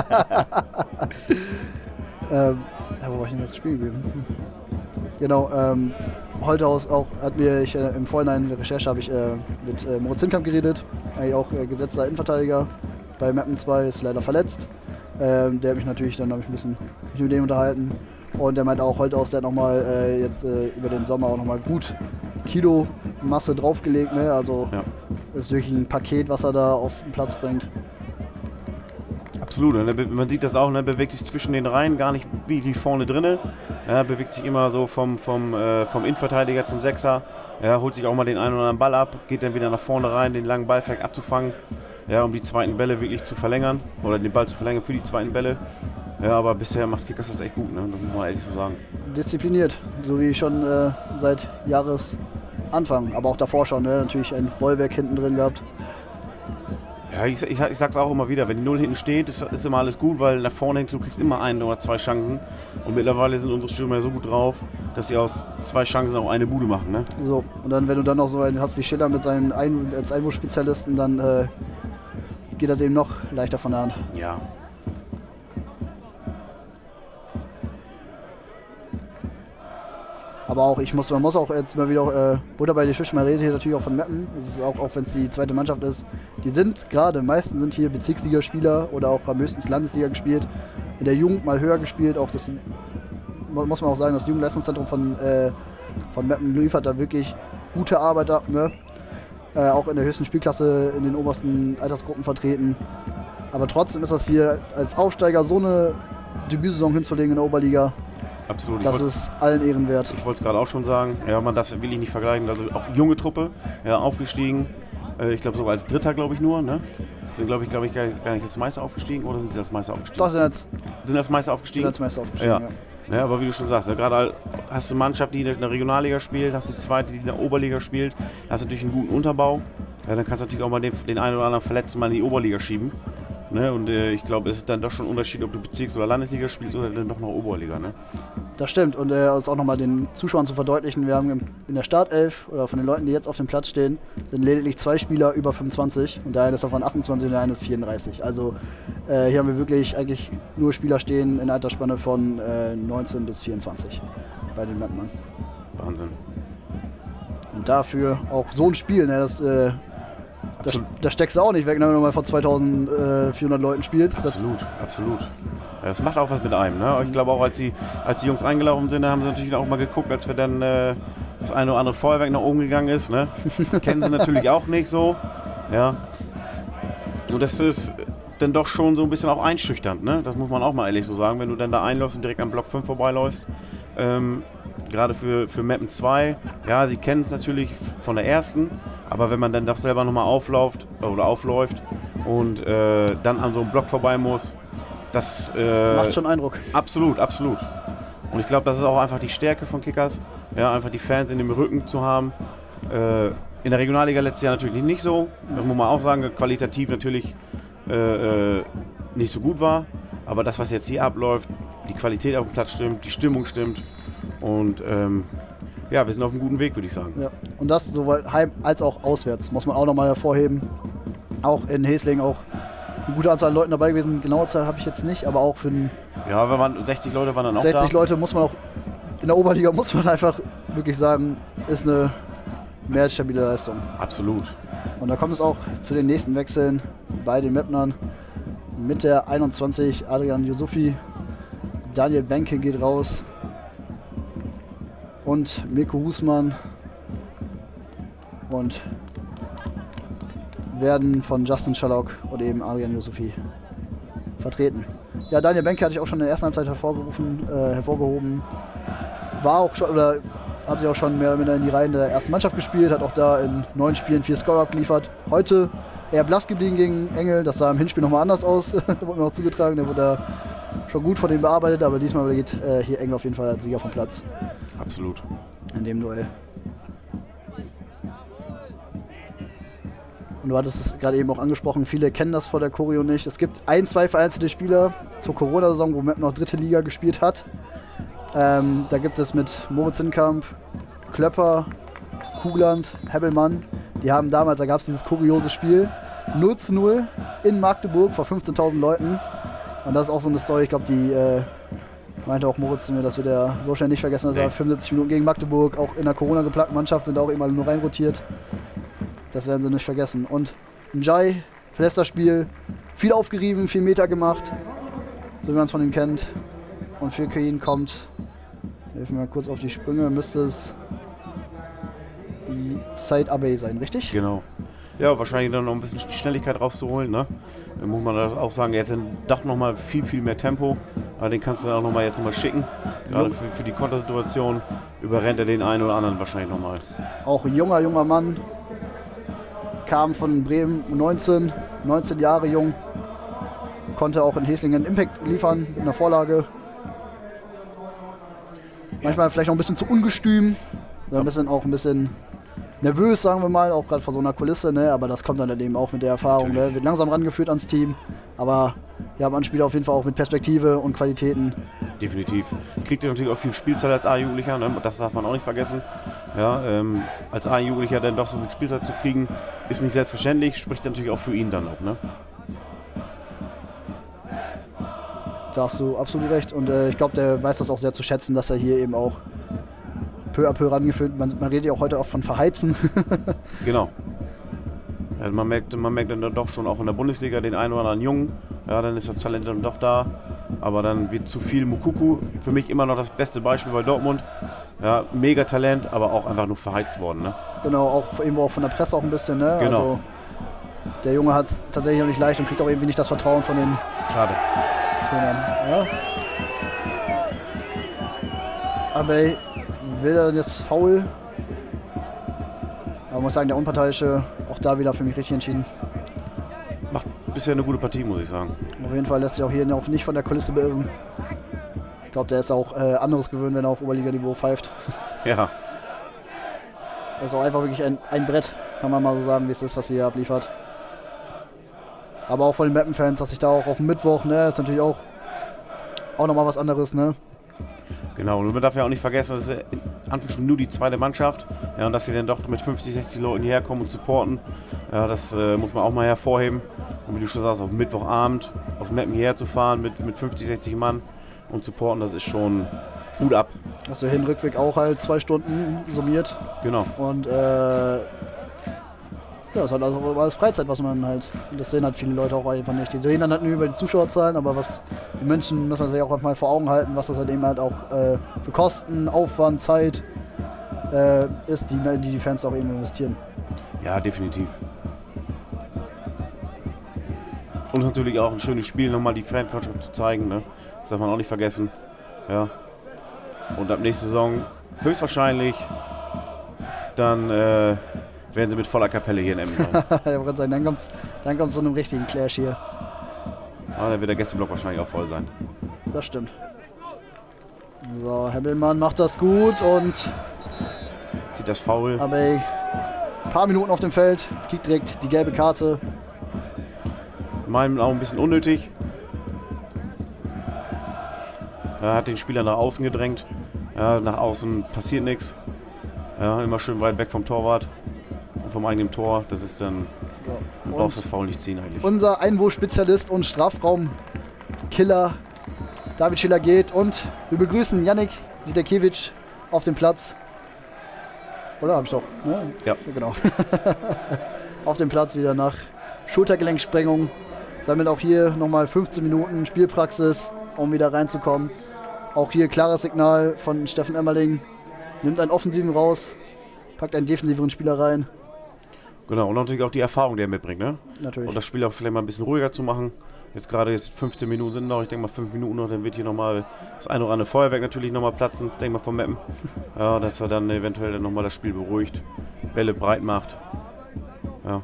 Wo war ich denn jetzt spielen geblieben? Genau, Holthaus auch hat mir, im Vorhinein in der Recherche habe ich mit Moritz Hinkamp geredet, eigentlich auch gesetzter Innenverteidiger bei Meppen 2, ist leider verletzt. Der hat mich natürlich, dann habe ich ein bisschen mich mit dem unterhalten und der meint auch, Holthaus, der hat nochmal jetzt über den Sommer auch nochmal gut Kilo Masse draufgelegt, ne? Also Ja. das ist wirklich ein Paket, was er da auf den Platz bringt. Absolut, ne? Man sieht das auch, ne? Bewegt sich zwischen den Reihen gar nicht wie vorne drinne. Ja, bewegt sich immer so vom Innenverteidiger zum Sechser. Ja, holt sich auch mal den einen oder anderen Ball ab, geht dann wieder nach vorne rein, den langen Ball vielleicht abzufangen. Ja, um die zweiten Bälle wirklich zu verlängern oder den Ball zu verlängern für die zweiten Bälle. Ja, aber bisher macht Kickers das echt gut, ne? Das muss man ehrlich so sagen. Diszipliniert, so wie schon seit Jahresanfang, aber auch davor schon, ne? Natürlich ein Bollwerk hinten drin gehabt. Ja, ich sag's auch immer wieder, wenn die 0 hinten steht, ist immer alles gut, weil nach vorne hin, du kriegst immer 1 oder 2 Chancen. Und mittlerweile sind unsere Stürmer so gut drauf, dass sie aus 2 Chancen auch eine Bude machen, ne? So, und dann, wenn du dann noch so einen hast wie Schiller mit seinen als Einwurfspezialisten, dann geht das eben noch leichter von der Hand. Ja. Aber auch, man muss auch jetzt mal wieder Butter bei die Fische, man redet hier natürlich auch von Meppen. Das ist auch wenn es die zweite Mannschaft ist. Die sind gerade, meisten sind hier Bezirksligaspieler oder auch am höchstens Landesliga gespielt. In der Jugend mal höher gespielt. Auch das muss man auch sagen, das Jugendleistungszentrum von Meppen liefert da wirklich gute Arbeit ab. Ne? Auch in der höchsten Spielklasse in den obersten Altersgruppen vertreten. Aber trotzdem ist das hier als Aufsteiger so eine Debütsaison hinzulegen in der Oberliga. Absolut. Das ist allen Ehren wert. Ich wollte es gerade auch schon sagen. Ja, man darf es wirklich nicht vergleichen. Also auch junge Truppe, ja, aufgestiegen. Ich glaube sogar als Dritter, glaube ich nur. Ne? Sind, glaube ich, gar nicht als Meister aufgestiegen oder sind sie als Meister aufgestiegen? Doch, sind als Meister aufgestiegen. Ja. Ja, aber wie du schon sagst, ja, gerade hast du eine Mannschaft, die in der Regionalliga spielt, hast du die zweite, die in der Oberliga spielt, hast natürlich einen guten Unterbau. Ja, dann kannst du natürlich auch mal den einen oder anderen Verletzten mal in die Oberliga schieben. Ne? Und ich glaube, es ist dann doch schon ein Unterschied, ob du Bezirks- oder Landesliga spielst oder dann doch noch Oberliga. Ne? Das stimmt. Und auch nochmal den Zuschauern zu verdeutlichen, wir haben in der Startelf oder von den Leuten, die jetzt auf dem Platz stehen, sind lediglich 2 Spieler über 25 und der eine ist davon 28 und der eine ist 34. Also hier haben wir wirklich eigentlich nur Spieler stehen in Altersspanne von 19 bis 24 bei den Meppmann. Wahnsinn. Und dafür auch so ein Spiel, ne, das steckst du auch nicht weg, ne, wenn du mal vor 2400 Leuten spielst. Absolut. Ja, das macht auch was mit einem. Ne? Ich glaube auch, als die Jungs eingelaufen sind, haben sie natürlich auch mal geguckt, als wir dann das eine oder andere Feuerwerk nach oben gegangen ist. Ne? Kennen sie natürlich auch nicht so. Ja. Und das ist dann doch schon so ein bisschen auch einschüchternd. Ne? Das muss man auch mal ehrlich so sagen, wenn du dann da einläufst und direkt am Block 5 vorbeiläufst. Gerade für Meppen 2, ja, sie kennen es natürlich von der ersten, aber wenn man dann doch selber nochmal aufläuft und dann an so einem Block vorbei muss, Das macht schon Eindruck. Absolut, absolut. Und ich glaube, das ist auch einfach die Stärke von Kickers, ja, einfach die Fans in dem Rücken zu haben. In der Regionalliga letztes Jahr natürlich nicht so, das muss man auch sagen, qualitativ natürlich nicht so gut war. Aber das, was jetzt hier abläuft, die Qualität auf dem Platz stimmt, die Stimmung stimmt und ja, wir sind auf einem guten Weg, würde ich sagen. Ja. Und das sowohl heim als auch auswärts, muss man auch nochmal hervorheben. Auch in Heslingen auch eine gute Anzahl an Leuten dabei gewesen. Genaue Zahl habe ich jetzt nicht, aber auch für den Ja, wir waren, 60 Leute waren dann auch da. 60 Leute muss man auch, in der Oberliga muss man einfach wirklich sagen, ist eine mehr als stabile Leistung. Absolut. Und da kommt es auch zu den nächsten Wechseln bei den Meppnern. Mit der 21 Adrian Yusufi, Daniel Benke geht raus und Mirko Husmann und werden von Justin Schallock und eben Adrian Yusufi vertreten. Ja, Daniel Benke hatte ich auch schon in der ersten Halbzeit hervorgehoben. War auch schon, oder hat sich auch schon mehr oder minder in die Reihen der ersten Mannschaft gespielt, hat auch da in 9 Spielen 4 Scorer abgeliefert. Heute eher blass geblieben gegen Engel, das sah im Hinspiel nochmal anders aus, da wurde mir auch zugetragen, der wurde da schon gut von denen bearbeitet, aber diesmal geht hier Engel auf jeden Fall als Sieger vom Platz. Absolut. In dem Duell. Und du hattest es gerade eben auch angesprochen, viele kennen das vor der Choreo nicht. Es gibt 1, 2 vereinzelte Spieler zur Corona-Saison, wo Meppen noch 3. Liga gespielt hat. Da gibt es mit Moritz Hinkamp, Klöpper, Kugland, Hebbelmann. Die haben damals, da gab es dieses kuriose Spiel, 0:0 in Magdeburg vor 15.000 Leuten. Und das ist auch so eine Story, ich glaube, die meinte auch Moritz zu mir, dass wir da so schnell nicht vergessen, dass er 75 Minuten gegen Magdeburg, auch in der Corona-geplagten Mannschaft, sind auch immer nur reinrotiert. Das werden sie nicht vergessen. Und Njai verlässt das Spiel, viel aufgerieben, viel Meter gemacht, so wie man es von ihm kennt. Und für Kain kommt, helfen wir mal kurz auf die Sprünge, müsste es Said Abey sein, richtig? Genau. Ja, wahrscheinlich dann noch ein bisschen Schnelligkeit rauszuholen, ne? Dann muss man das auch sagen, er hätte doch noch mal viel mehr Tempo. Aber den kannst du dann auch noch mal jetzt mal schicken. Gerade für die Kontersituation überrennt er den einen oder anderen wahrscheinlich noch mal. Auch ein junger Mann. Kam von Bremen, 19 Jahre jung. Konnte auch in Heslingen Impact liefern mit einer Vorlage. Manchmal vielleicht noch ein bisschen zu ungestüm. Ein bisschen nervös, sagen wir mal, auch gerade vor so einer Kulisse, ne? Aber das kommt dann eben auch mit der Erfahrung. Ne? Wird langsam rangeführt ans Team. Aber wir haben einen Spieler auf jeden Fall auch mit Perspektive und Qualitäten. Definitiv. Kriegt er natürlich auch viel Spielzeit als A-Jugendlicher, ne? Das darf man auch nicht vergessen. Ja, als A-Jugendlicher dann doch so viel Spielzeit zu kriegen, ist nicht selbstverständlich, spricht natürlich auch für ihn dann auch. Ne? Da hast du absolut recht. Und ich glaube, der weiß das auch sehr zu schätzen, dass er hier eben auch peu à peu rangeführt. Man redet ja auch heute oft von Verheizen. Genau. Ja, man merkt dann doch schon auch in der Bundesliga den einen oder anderen Jungen. Ja, dann ist das Talent dann doch da. Aber dann wird zu viel Mukuku. Für mich immer noch das beste Beispiel bei Dortmund. Ja, mega Talent, aber auch einfach nur verheizt worden. Ne? Genau, auch irgendwo auch von der Presse auch ein bisschen. Ne? Genau. Also, der Junge hat es tatsächlich noch nicht leicht und kriegt auch irgendwie nicht das Vertrauen von den Schade. Trainern. Ja. Aber will er jetzt faul? Aber ich muss sagen, der Unparteiische, auch da wieder für mich richtig entschieden. Macht bisher eine gute Partie, muss ich sagen. Auf jeden Fall lässt sich auch hier auch nicht von der Kulisse beirren. Ich glaube, der ist auch anderes gewöhnt, wenn er auf Oberliga-Niveau pfeift. Ja. Er ist auch einfach wirklich ein Brett, kann man mal so sagen, wie es ist, was hier abliefert. Aber auch von den Meppen-Fans, dass sich da auch auf dem Mittwoch, ne, ist natürlich auch nochmal was anderes, ne? Genau, und man darf ja auch nicht vergessen, das ist in Anführungsstrichen nur die zweite Mannschaft. Ja, und dass sie dann doch mit 50, 60 Leuten hierher kommen und supporten, ja, das muss man auch mal hervorheben. Und wie du schon sagst, auf Mittwochabend aus Meppen hierher zu fahren mit 50, 60 Mann und supporten, das ist schon Hut ab. Also Hin- Rückweg auch halt 2 Stunden summiert. Genau. Und ja, das ist halt also auch alles Freizeit, was man halt, das sehen halt viele Leute auch einfach nicht. Die reden dann halt nur über die Zuschauerzahlen, aber was die Menschen müssen sich auch mal vor Augen halten, was das halt eben halt auch für Kosten, Aufwand, Zeit ist, die Fans auch eben investieren. Ja, definitiv. Und natürlich auch ein schönes Spiel, nochmal die Fanfreundschaft zu zeigen, ne? Das darf man auch nicht vergessen. Ja. Und ab nächster Saison höchstwahrscheinlich dann werden sie mit voller Kapelle hier in Emden sein. Ich wollte sagen, dann kommt's zu einem richtigen Clash hier. dann wird der Gästeblock wahrscheinlich auch voll sein. Das stimmt. So, Hebbelmann macht das gut und Zieht das Foul. aber ein paar Minuten auf dem Feld, kriegt direkt die gelbe Karte. In meinem Augen ein bisschen unnötig. Er hat den Spieler nach außen gedrängt. Ja, nach außen passiert nichts. Ja, immer schön weit weg vom Torwart und vom eigenen Tor. Das ist dann, du brauchst das Foul nicht ziehen eigentlich. Unser Einwurfspezialist und Strafraumkiller David Schiller geht und wir begrüßen Yannick Sitakewitsch auf dem Platz. Oder habe ich doch? Ne? Ja. Genau. Auf dem Platz wieder nach Schultergelenksprengung. Sammelt auch hier nochmal 15 Minuten Spielpraxis, um wieder reinzukommen. Auch hier klares Signal von Steffen Emmerling. Nimmt einen Offensiven raus, packt einen defensiveren Spieler rein. Genau, und natürlich auch die Erfahrung, die er mitbringt. Ne? Natürlich. Und das Spiel auch vielleicht mal ein bisschen ruhiger zu machen. Jetzt gerade 15 Minuten sind noch, ich denke mal 5 Minuten noch, dann wird hier nochmal das eine oder andere Feuerwerk natürlich nochmal platzen, denke mal vom Mappen. Ja, dass er dann eventuell dann nochmal das Spiel beruhigt, Bälle breit macht. Ja.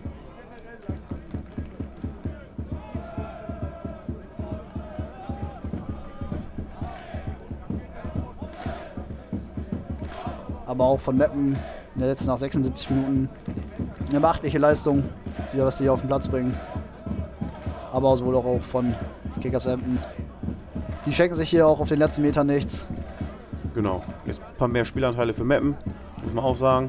Aber auch von Meppen jetzt nach 76 Minuten eine beachtliche Leistung, was sie hier auf den Platz bringen. Aber auch wohl auch von Kickers Emden. Die schenken sich hier auch auf den letzten Metern nichts. Genau, jetzt ein paar mehr Spielanteile für Meppen, muss man auch sagen.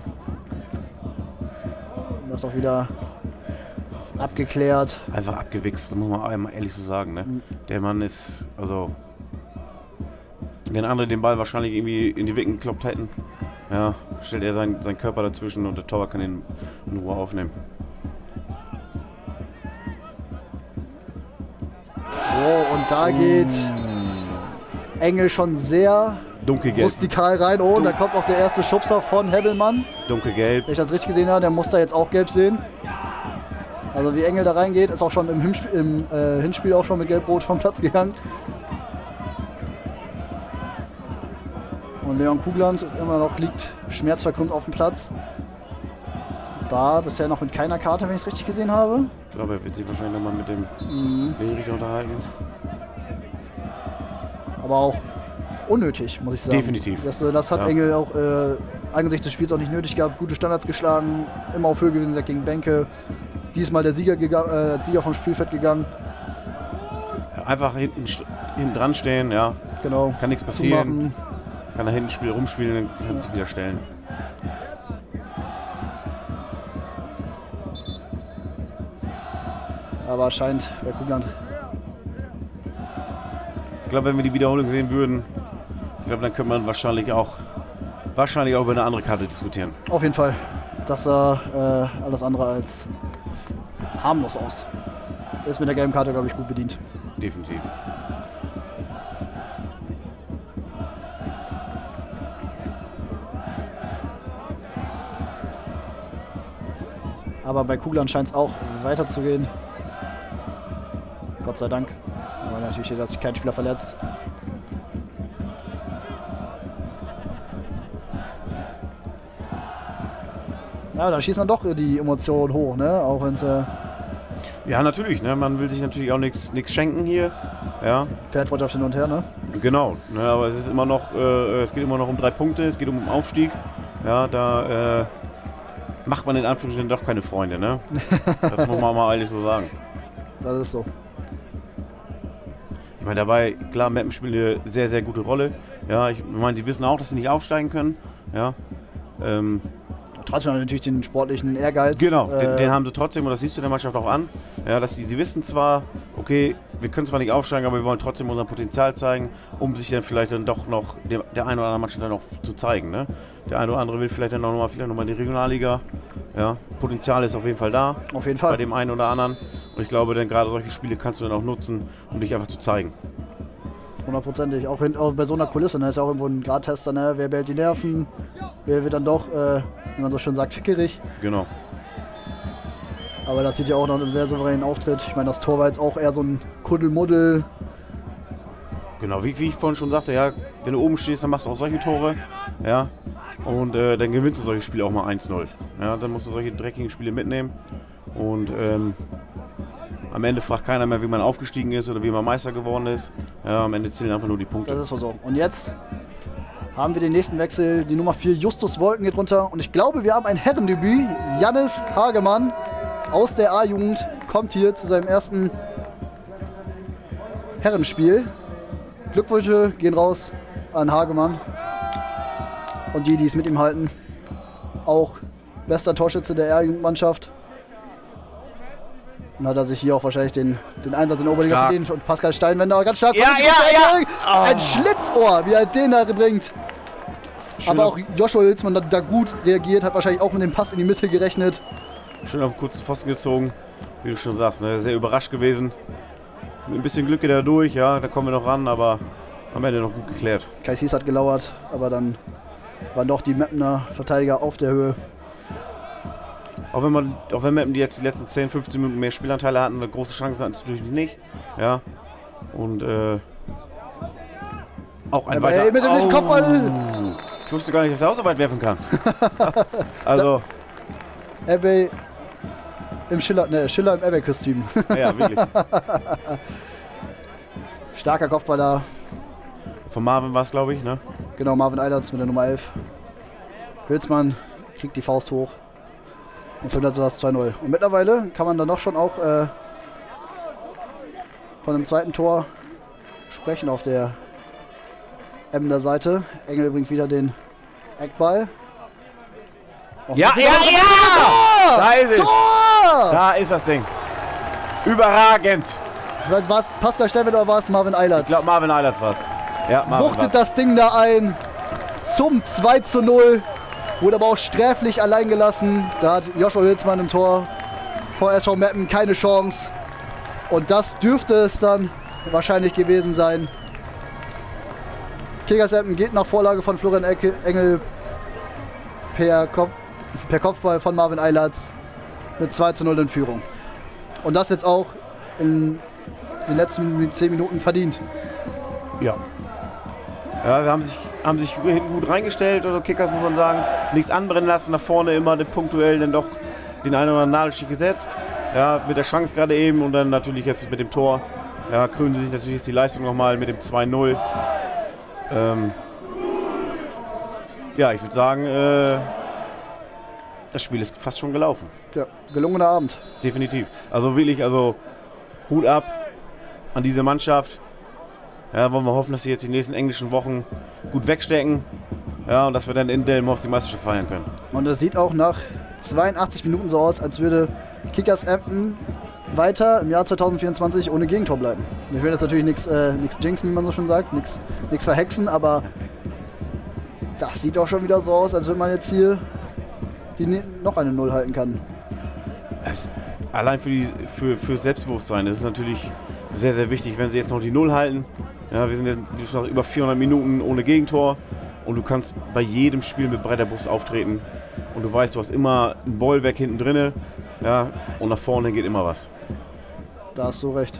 Und das auch wieder abgeklärt. Einfach abgewichst, das muss man einmal ehrlich so sagen. Ne? Der Mann ist, also, wenn andere den Ball wahrscheinlich irgendwie in die Wicken gekloppt hätten, ja, stellt er seinen Körper dazwischen und der Torwart kann ihn in Ruhe aufnehmen. So, und da geht Engel schon sehr Dunkelgelb. rustikal rein. Oh, und da kommt auch der erste Schubser von Hebbelmann. Dunkelgelb. Wenn ich das richtig gesehen habe, der muss da jetzt auch gelb sehen. Also wie Engel da reingeht, ist auch schon im Hinspiel auch schon mit Gelb-Rot vom Platz gegangen. Und Leon Kugland immer noch liegt schmerzverkrümmt auf dem Platz. Bar bisher noch mit keiner Karte, wenn ich es richtig gesehen habe. Ich glaube, er wird sich wahrscheinlich nochmal mit dem Linienrichter unterhalten. Aber auch unnötig, muss ich sagen. Definitiv. Das hat Ja. Engel auch angesichts des Spiels auch nicht nötig gehabt. Gute Standards geschlagen, immer auf Höhe gewesen gegen Benke. Diesmal der Sieger vom Spielfeld gegangen. Ja, einfach hinten dran stehen, ja. Genau. Kann nichts passieren. Zumachen. Kann da hinten rumspielen, dann kann sich wieder stellen. Aber scheint bei Kugland. Ich glaube, wenn wir die Wiederholung sehen würden, ich glaube, dann könnte man wahrscheinlich auch über eine andere Karte diskutieren. Auf jeden Fall. Das sah alles andere als harmlos aus. Ist mit der gelben Karte, glaube ich, gut bedient. Definitiv. Aber bei Kugland scheint es auch weiterzugehen. Gott sei Dank. Aber natürlich, dass sich kein Spieler verletzt. Ja, da schießen dann doch die Emotionen hoch, ne? Auch wenn es Ja, natürlich. Ne? Man will sich natürlich auch nichts schenken hier. Ja. Pferdfreundschaft hin und her, ne? Genau. Ne? Aber es ist immer noch, es geht immer noch um 3 Punkte. Es geht um den Aufstieg. Ja, da macht man in Anführungsstrichen doch keine Freunde, ne? Das muss man mal ehrlich so sagen. Das ist so. Ich meine, dabei, klar, Meppen spielt eine sehr, sehr gute Rolle. Ja, ich meine, sie wissen auch, dass sie nicht aufsteigen können. Ja. Trotzdem haben wir natürlich den sportlichen Ehrgeiz. Genau, den haben sie trotzdem und das siehst du der Mannschaft auch an. Ja, dass sie wissen zwar, okay, wir können zwar nicht aufsteigen, aber wir wollen trotzdem unser Potenzial zeigen, um sich dann vielleicht dann doch noch der eine oder andere Mannschaft dann noch zu zeigen. Ne? Der eine oder andere will vielleicht dann noch mal in die Regionalliga. Ja, Potenzial ist auf jeden Fall da. Auf jeden Fall. Bei dem einen oder anderen. Und ich glaube, dann gerade solche Spiele kannst du dann auch nutzen, um dich einfach zu zeigen. 100%ig. Auch bei so einer Kulisse, ne? Ist ja auch irgendwo ein Gradtester, ne? Wer behält die Nerven, wer wird dann doch, wie man so schön sagt, fickerig. Genau. Aber das sieht ja auch noch einem sehr souveränen Auftritt. Ich meine, das Tor war jetzt auch eher so ein Kuddelmuddel. Genau, wie ich vorhin schon sagte, ja, wenn du oben stehst, dann machst du auch solche Tore. Ja. Und dann gewinnst du solche Spiele auch mal 1-0. Ja, dann musst du solche dreckigen Spiele mitnehmen. Und am Ende fragt keiner mehr, wie man aufgestiegen ist oder wie man Meister geworden ist. Ja, am Ende zählen einfach nur die Punkte. Das ist so. Und jetzt haben wir den nächsten Wechsel. Die Nummer 4, Justus Wolken, geht runter. Und ich glaube, wir haben ein Herrendebüt. Jannis Hagemann aus der A-Jugend kommt hier zu seinem ersten Herrenspiel. Glückwünsche gehen raus an Hagemann und die es mit ihm halten. Auch bester Torschütze der R-Jugendmannschaft. Und hat er sich hier auch wahrscheinlich den Einsatz in der Oberliga verdient. Und Pascal Steinwender ganz stark. Ja. Ein Schlitzohr, wie er den da bringt. Aber auch Joshua Hülsmann da gut reagiert, hat wahrscheinlich auch mit dem Pass in die Mitte gerechnet. Schön auf den kurzen Pfosten gezogen, wie du schon sagst. Ne? Sehr überrascht gewesen. Mit ein bisschen Glück geht er durch, ja, da kommen wir noch ran, aber am Ende noch gut geklärt. Kai Sies hat gelauert, aber dann waren doch die Meppener Verteidiger auf der Höhe. Auch wenn Meppen die jetzt die letzten 10, 15 Minuten mehr Spielanteile hatten, eine große Chance hatten es natürlich nicht. Ja. Und auch ein weiter. Mit dem Kopfball! Ich wusste gar nicht, dass er auch so weit werfen kann. Also. Abbey im Schiller im Abbey-Kostüm. Ja, wirklich. Starker Kopfball da. Von Marvin war es, glaube ich, ne? Genau, Marvin Eilertz mit der Nummer 11. Hülsmann kriegt die Faust hoch. Und findet das 2-0. Und mittlerweile kann man dann doch schon auch von einem zweiten Tor sprechen auf der Emder Seite. Engel bringt wieder den Eckball. Ja! Da ist es! Tor! Da ist das Ding. Überragend! Ich weiß, war es Pascal Steinwender oder war es Marvin Eilertz? Ich glaube, Marvin Eilertz war es. Ja, Wuchtet das Ding da ein zum 2-0. Wurde aber auch sträflich allein gelassen. Da hat Joshua Hülsmann im Tor vor SV Meppen keine Chance. Und das dürfte es dann wahrscheinlich gewesen sein. Kickers Emden geht nach Vorlage von Florian Engel per Kopfball von Marvin Eilertz mit 2-0 in Führung. Und das jetzt auch in den letzten 10 Minuten verdient. Ja. Ja, wir haben sich hinten gut reingestellt, also Kickers muss man sagen, nichts anbrennen lassen, nach vorne immer punktuell dann doch den einen oder anderen Nadelstich gesetzt. Ja, mit der Chance gerade eben und dann natürlich jetzt mit dem Tor. Ja, krönen sie sich natürlich jetzt die Leistung nochmal mit dem 2-0. Ja, ich würde sagen, das Spiel ist fast schon gelaufen. Ja, gelungener Abend. Definitiv. Also wirklich, Hut ab an diese Mannschaft. Ja, wollen wir hoffen, dass sie jetzt die nächsten englischen Wochen gut wegstecken. Ja, und dass wir dann in Delmhorst die Meisterschaft feiern können. Und es sieht auch nach 82 Minuten so aus, als würde Kickers Emden weiter im Jahr 2024 ohne Gegentor bleiben. Ich will jetzt natürlich nichts jinxen, wie man so schon sagt, nichts verhexen, aber das sieht doch schon wieder so aus, als wenn man jetzt hier noch eine Null halten kann. Allein für Selbstbewusstsein ist es natürlich sehr, sehr wichtig, wenn sie jetzt noch die Null halten. Ja, wir sind jetzt wie schon über 400 Minuten ohne Gegentor und du kannst bei jedem Spiel mit breiter Brust auftreten und du weißt, du hast immer ein Bollwerk hinten drinne, ja, und nach vorne geht immer was. Da hast du recht.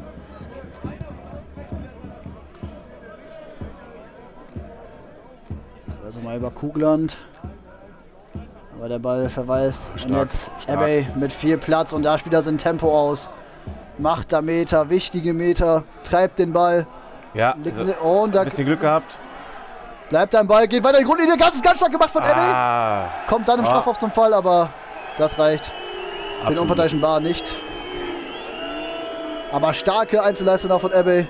So, also mal über Kugland. Aber der Ball verweist. Stark, und jetzt Abbey mit viel Platz und da spielt er sein Tempo aus. Macht da Meter, wichtige Meter, treibt den Ball. Ja, und da ein bisschen Glück gehabt. Bleibt am Ball, geht weiter in die Grundlinie, ganz stark gemacht von Abbey. Kommt dann im Strafraum zum Fall, aber das reicht für den unparteiischen Bar nicht. Aber starke Einzelleistung auch von Abbey.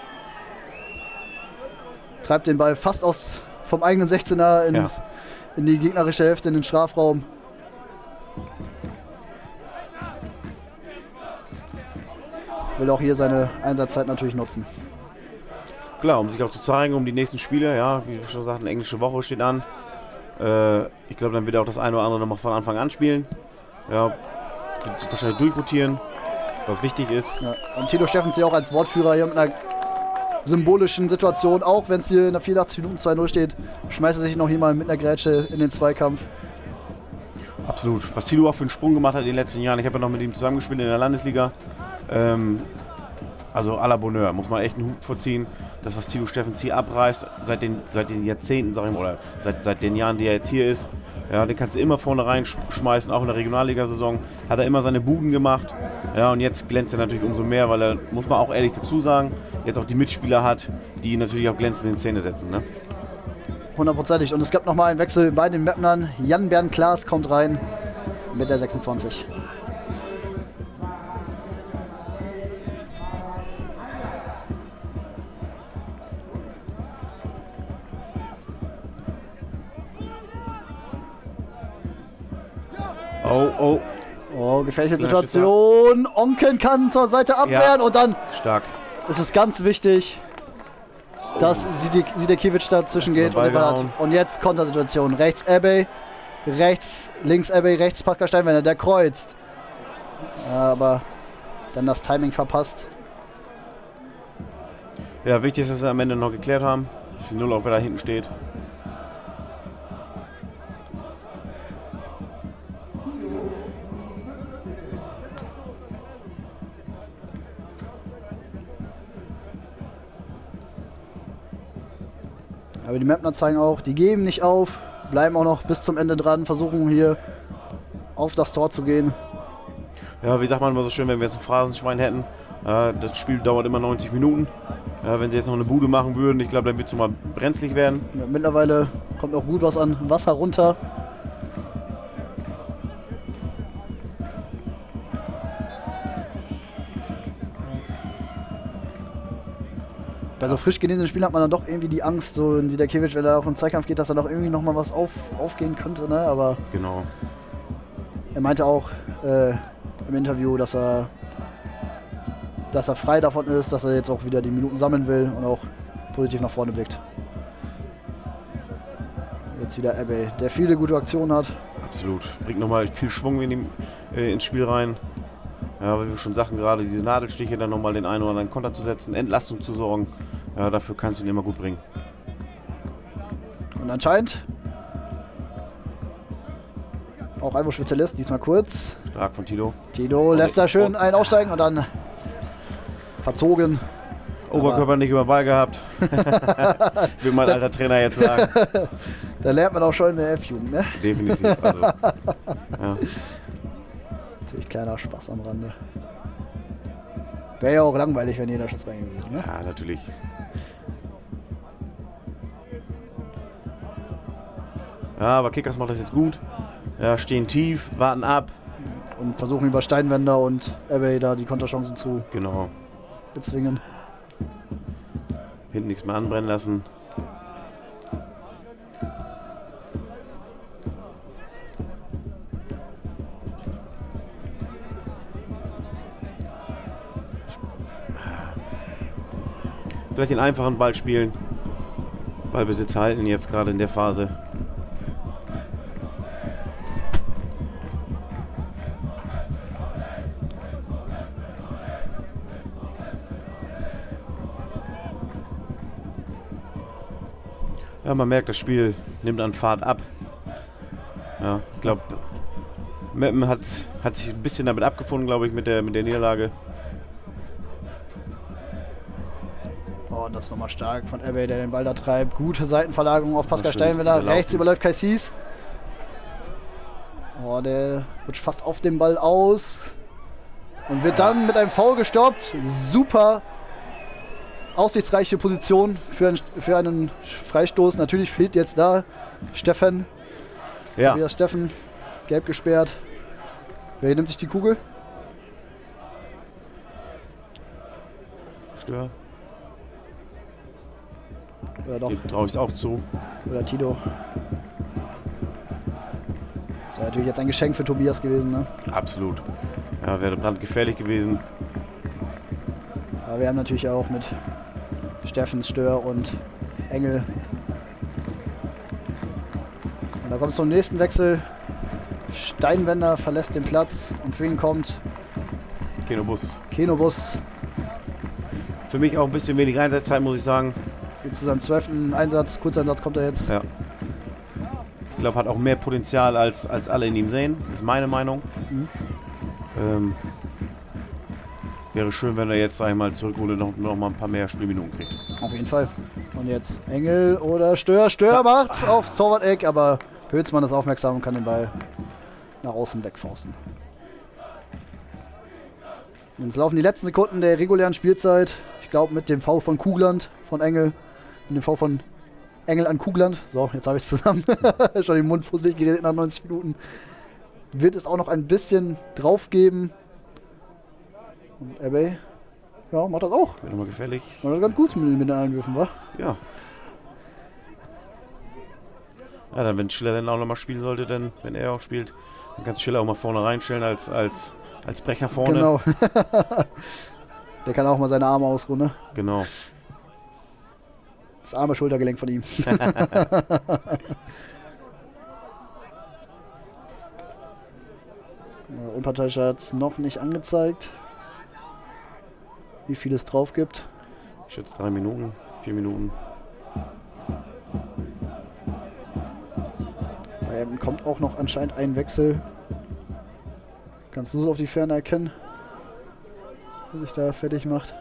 Treibt den Ball fast vom eigenen 16er in die gegnerische Hälfte, in den Strafraum. Will auch hier seine Einsatzzeit natürlich nutzen. Klar, um sich auch zu zeigen, um die nächsten Spiele, ja, wie wir schon sagten, englische Woche steht an. Ich glaube, dann wird er auch das eine oder andere noch von Anfang an spielen. Ja, wird wahrscheinlich durchrotieren, was wichtig ist. Ja, und Tito Steffens hier auch als Wortführer hier mit einer symbolischen Situation, auch wenn es hier in der 84 Minuten 2-0 steht, schmeißt er sich noch hier mal mit einer Grätsche in den Zweikampf. Absolut. Was Tilo auch für einen Sprung gemacht hat in den letzten Jahren. Ich habe ja noch mit ihm zusammengespielt in der Landesliga. Also à la Bonheur, muss man echt einen Hut vorziehen. Das, was Tilo Steffens hier abreißt, seit den Jahrzehnten, sag ich mal, oder seit den Jahren, die er jetzt hier ist, Ja, den kannst du immer vorne reinschmeißen, auch in der Regionalligasaison. Hat er immer seine Buden gemacht. Ja, und jetzt glänzt er natürlich umso mehr, weil er, muss man auch ehrlich dazu sagen, jetzt auch die Mitspieler hat, die ihn natürlich auch glänzend in Szene setzen. Ne? 100%. Und es gab nochmal einen Wechsel bei den Meppnern. Jan-Bernd Klaas kommt rein mit der 26. Oh. Oh, gefährliche Situation. Onken kann zur Seite abwehren und dann stark. ist es ganz wichtig, dass Sidekiewicz dazwischen geht und den Ball hat. Und jetzt Kontersituation. Rechts Abbey, links Abbey, rechts Pascal Steinwender, der kreuzt. Aber dann das Timing verpasst. Ja, wichtig ist, dass wir am Ende noch geklärt haben, dass die 0 auch wieder hinten steht. Aber die Meppner zeigen auch, die geben nicht auf, bleiben auch noch bis zum Ende dran, versuchen hier auf das Tor zu gehen. Ja, wie sagt man immer so schön, wenn wir jetzt ein Phrasenschwein hätten, das Spiel dauert immer 90 Minuten. Wenn sie jetzt noch eine Bude machen würden, ich glaube, dann wird es mal brenzlig werden. Ja, mittlerweile kommt auch gut was an Wasser runter. Bei so frisch genesenen Spielen hat man dann doch irgendwie die Angst, so in Sidekiewicz, wenn er auch im Zweikampf geht, dass da noch irgendwie noch mal was aufgehen könnte, ne? Aber genau. Er meinte auch im Interview, dass er frei davon ist, dass er jetzt auch wieder die Minuten sammeln will und auch positiv nach vorne blickt. Jetzt wieder Abbey, der viele gute Aktionen hat. Absolut. Bringt nochmal viel Schwung ins Spiel rein. Ja, wie wir schon sagten, gerade diese Nadelstiche, dann nochmal den einen oder anderen Konter zu setzen, Entlastung zu sorgen. Ja, dafür kannst du ihn immer gut bringen. Und anscheinend auch Einwurfspezialist, diesmal kurz. Stark von Tito. Tito lässt da schön einen aussteigen und dann verzogen. Oberkörper nicht über den Ball gehabt. Will mein alter Trainer jetzt sagen. Da lernt man auch schon in der F-Jugend, ne? Definitiv. Also, ja. Natürlich kleiner Spaß am Rande. Wäre ja auch langweilig, wenn jeder Schuss reingeht, ne? Ja, natürlich. Ja, aber Kickers macht das jetzt gut. Ja, stehen tief, warten ab. Und versuchen über Steinwender und Abbey da die Konterchancen zu bezwingen. Hinten nichts mehr anbrennen lassen. Vielleicht den einfachen Ball spielen. Ballbesitz halten jetzt gerade in der Phase. Ja, man merkt, das Spiel nimmt an Fahrt ab. Ja, ich glaube, Meppen hat sich ein bisschen damit abgefunden, glaube ich, mit der Niederlage. Oh, und das ist nochmal stark von Abbey, der den Ball da treibt. Gute Seitenverlagerung auf Pascal Steinwender. Rechts überläuft Kaisis. Oh, der rutscht fast auf den Ball aus. Und wird dann mit einem Foul gestoppt. Super aussichtsreiche Position für einen Freistoß. Natürlich fehlt jetzt da Steffen. Ja. Tobias Steffen, gelb gesperrt. Wer nimmt sich die Kugel? Stör. Oder doch. Dem traue ich es auch zu. Oder Tito. Das wäre natürlich jetzt ein Geschenk für Tobias gewesen, ne? Absolut. Ja, wäre brandgefährlich gewesen. Aber wir haben natürlich auch mit Steffens, Stör und Engel. Und da kommt es zum nächsten Wechsel. Steinwender verlässt den Platz und für ihn kommt Kenobus. Für mich auch ein bisschen wenig Einsatzzeit, muss ich sagen. Zu seinem 12. Einsatz, Kurzeinsatz kommt er jetzt. Ja. Ich glaube, hat auch mehr Potenzial, als alle in ihm sehen. Das ist meine Meinung. Wäre schön, wenn er jetzt einmal zurückholt und noch mal ein paar mehr Spielminuten kriegt. Auf jeden Fall. Und jetzt Engel oder Stör. Stör macht's aufs Torwart-Eck, aber Hülsmann ist aufmerksam und kann den Ball nach außen wegfausten. Und es laufen die letzten Sekunden der regulären Spielzeit. Ich glaube mit dem V von Kugland, von Engel. Mit dem V von Engel an Kugland. So, jetzt habe ich es zusammen. Schon den Mund fusselig geredet nach 90 Minuten. Wird es auch noch ein bisschen drauf geben. Und Abbey, ja, macht das auch. Wird nochmal gefährlich. Macht das ganz gut mit den Einwürfen, wa? Ja. Ja, dann wenn Schiller dann auch nochmal spielen sollte, dann, wenn er auch spielt, dann kannst Schiller auch mal vorne reinstellen als Brecher vorne. Genau. Der kann auch mal seine Arme ausruhen, ne? Genau. Das arme Schultergelenk von ihm. Unparteiischer hat es noch nicht angezeigt, wie viel es drauf gibt. Ich schätze 3 Minuten, 4 Minuten. Bei ihm kommt auch noch anscheinend ein Wechsel. Kannst du es auf die Ferne erkennen, wer sich da fertig macht?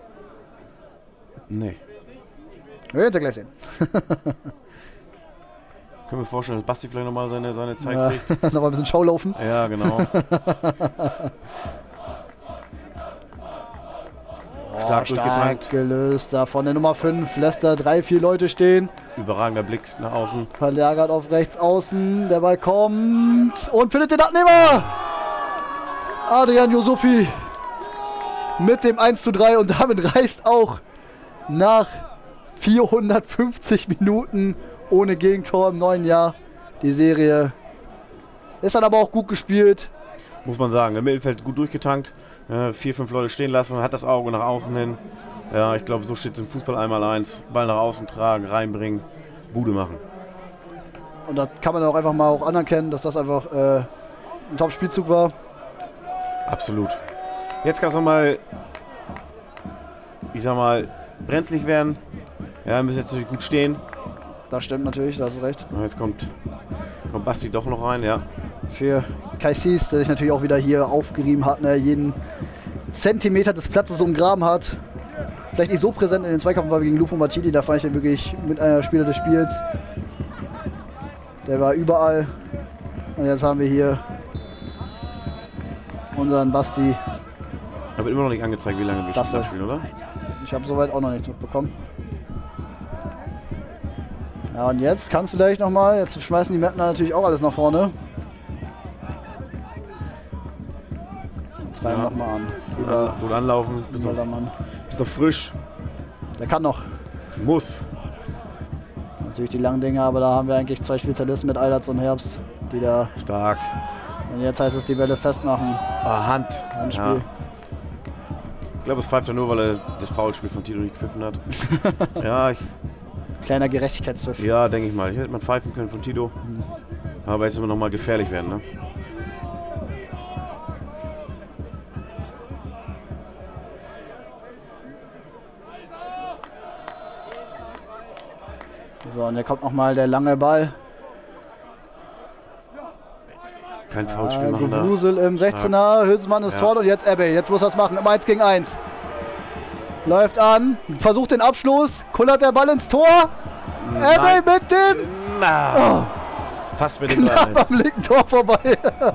Nee. Wir werden es ja gleich sehen. Können wir vorstellen, dass Basti vielleicht nochmal seine Zeit Ja, kriegt? noch ein bisschen Schau laufen. Ja, genau. Stark durchgetankt. Gelöst. Da von der Nummer 5 lässt er 3, 4 Leute stehen. Überragender Blick nach außen. Verlagert auf rechts außen. Der Ball kommt und findet den Abnehmer. Adrian Yusufi mit dem 1:3 und damit reißt auch nach 450 Minuten ohne Gegentor im neuen Jahr die Serie. Ist dann aber auch gut gespielt. Muss man sagen, im Mittelfeld gut durchgetankt. 4, 5 Leute stehen lassen, hat das Auge nach außen hin. Ja, ich glaube, so steht es im Fußball 1x1. Ball nach außen tragen, reinbringen, Bude machen. Und da kann man auch einfach mal auch anerkennen, dass das einfach ein Top-Spielzug war. Absolut. Jetzt kann es nochmal, ich sag mal, brenzlig werden. Ja, wir müssen jetzt natürlich gut stehen. Das stimmt natürlich, da hast du recht. Und jetzt kommt Basti doch noch rein, ja. Für Kaisis, der sich natürlich auch wieder hier aufgerieben hat, ne, jeden Zentimeter des Platzes umgraben hat. Vielleicht nicht so präsent in den Zweikampf war wie gegen Lupo Matiti, da fand ich ihn wirklich mit einer Spieler des Spiels. Der war überall. Und jetzt haben wir hier unseren Basti. Aber immer noch nicht angezeigt, wie lange wir Das schon spielen, oder? Ich habe soweit auch noch nichts mitbekommen. Ja, und jetzt kannst du vielleicht nochmal, jetzt schmeißen die Mapner natürlich auch alles nach vorne. Jetzt reiben Ja. nochmal an. Gut anlaufen, bist noch frisch. Der kann noch. Muss. Natürlich die langen Dinger, aber da haben wir eigentlich 2 Spezialisten mit Eilertz und Herbst, die da. Stark. Und jetzt heißt es die Bälle festmachen. Hand. Handspiel. Ja. Ich glaube, es pfeift er nur, weil er das Foulspiel von Tito nicht gepfiffen hat. Ja, Kleiner Gerechtigkeitspfiff. ja, denke ich mal. Ich hätte mal pfeifen können von Tito. Aber jetzt immer noch mal gefährlich werden, ne? So, und da kommt nochmal der lange Ball. Kein Foulspiel machen da. Gewusel im 16er, Hülsmann ist Ja. vorne und jetzt Abbey. Jetzt muss er es machen, im 1 gegen 1. Läuft an, versucht den Abschluss, kullert der Ball ins Tor. Abbey mit dem Na, fast mit dem knapp 3-1. am linken Tor vorbei.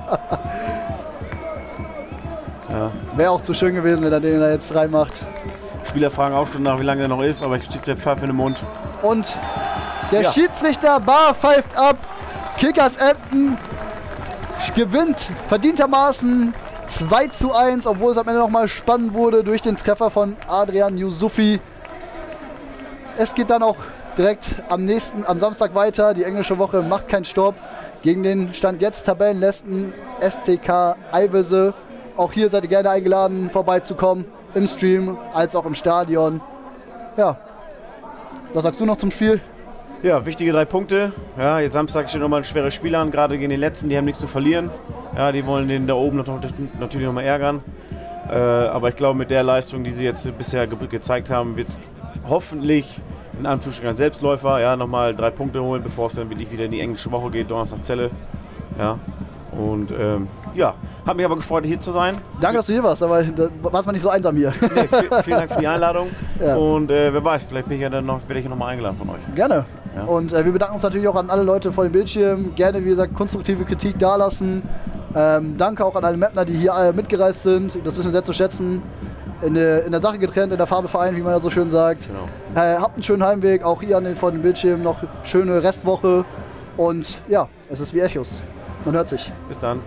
Ja. Wäre auch zu schön gewesen, wenn er den da jetzt reinmacht. Spieler fragen auch schon nach, wie lange der noch ist, aber ich schicke den Pfeif in den Mund. Und der Ja. Schiedsrichter Bar pfeift ab. Kickers Emden gewinnt verdientermaßen 2:1, obwohl es am Ende nochmal spannend wurde durch den Treffer von Adrian Yusufi. Es geht dann auch direkt am Samstag weiter. Die englische Woche macht keinen Stopp gegen den Stand jetzt Tabellenletzten STK Eiwese. Auch hier seid ihr gerne eingeladen, vorbeizukommen, im Stream als auch im Stadion. Ja, was sagst du noch zum Spiel? Ja, wichtige 3 Punkte. Ja, jetzt Samstag steht nochmal ein schweres Spiel an, gerade gegen den Letzten, die haben nichts zu verlieren. Ja, die wollen den da oben natürlich nochmal ärgern. Aber ich glaube, mit der Leistung, die sie jetzt bisher gezeigt haben, wird es hoffentlich in Anführungsstrichen ein Selbstläufer, ja, nochmal 3 Punkte holen, bevor es dann wirklich wieder in die englische Woche geht, Donnerstag Celle. Ja, und ja, hat mich aber gefreut, hier zu sein. Danke, dass du hier warst, aber da warst man nicht so einsam hier. Nee, vielen Dank für die Einladung. Ja. Und wer weiß, vielleicht bin ich ja dann noch, werde ich noch mal eingeladen von euch. Gerne. Ja. Und wir bedanken uns natürlich auch an alle Leute vor dem Bildschirm. Gerne, wie gesagt, konstruktive Kritik dalassen. Danke auch an alle Mapner, die hier alle mitgereist sind. Das wissen wir sehr zu schätzen. In der Sache getrennt, in der Farbe vereint, wie man ja so schön sagt. Genau. Habt einen schönen Heimweg, auch ihr vor dem Bildschirm noch schöne Restwoche. Und ja, es ist wie Echos. Man hört sich. Bis dann.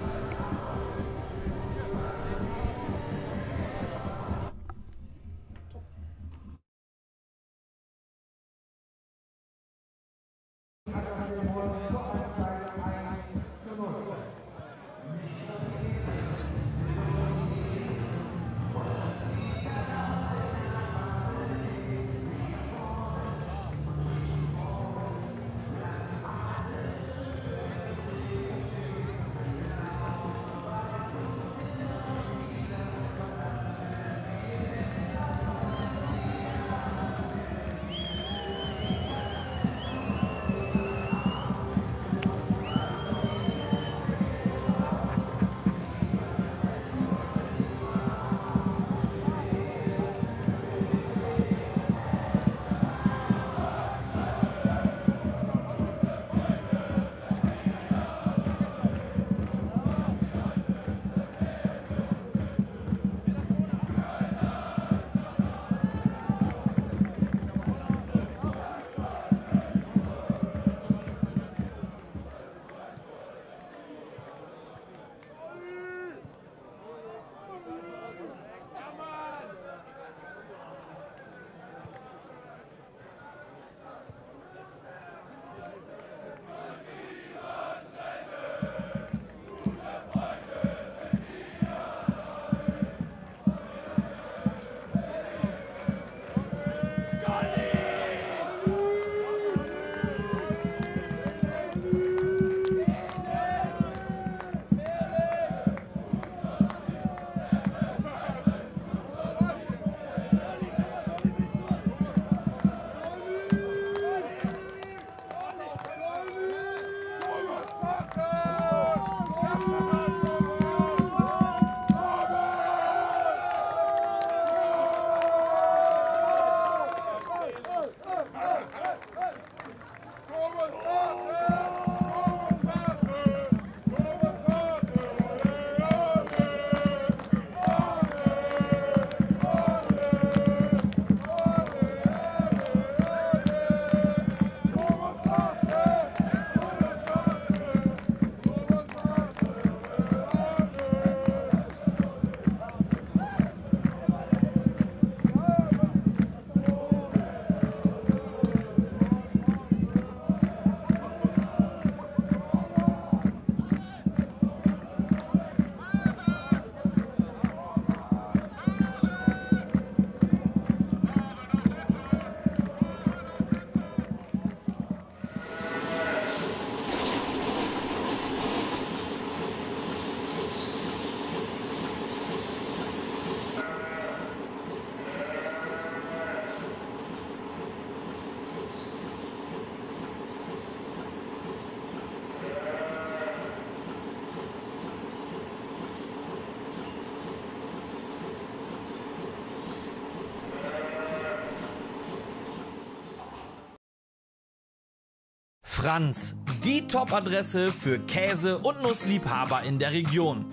Franz, die Top-Adresse für Käse- und Nussliebhaber in der Region.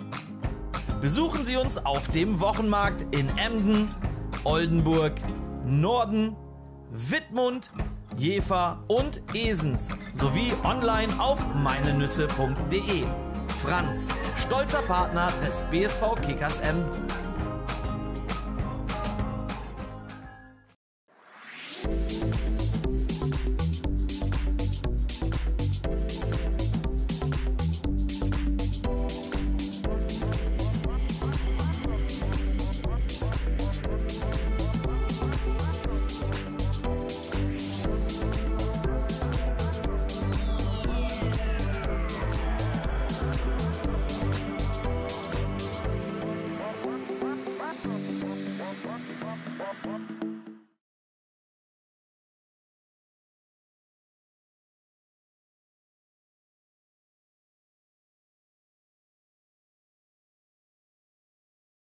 Besuchen Sie uns auf dem Wochenmarkt in Emden, Oldenburg, Norden, Wittmund, Jever und Esens sowie online auf meinenüsse.de. Franz, stolzer Partner des BSV Kickers Emden.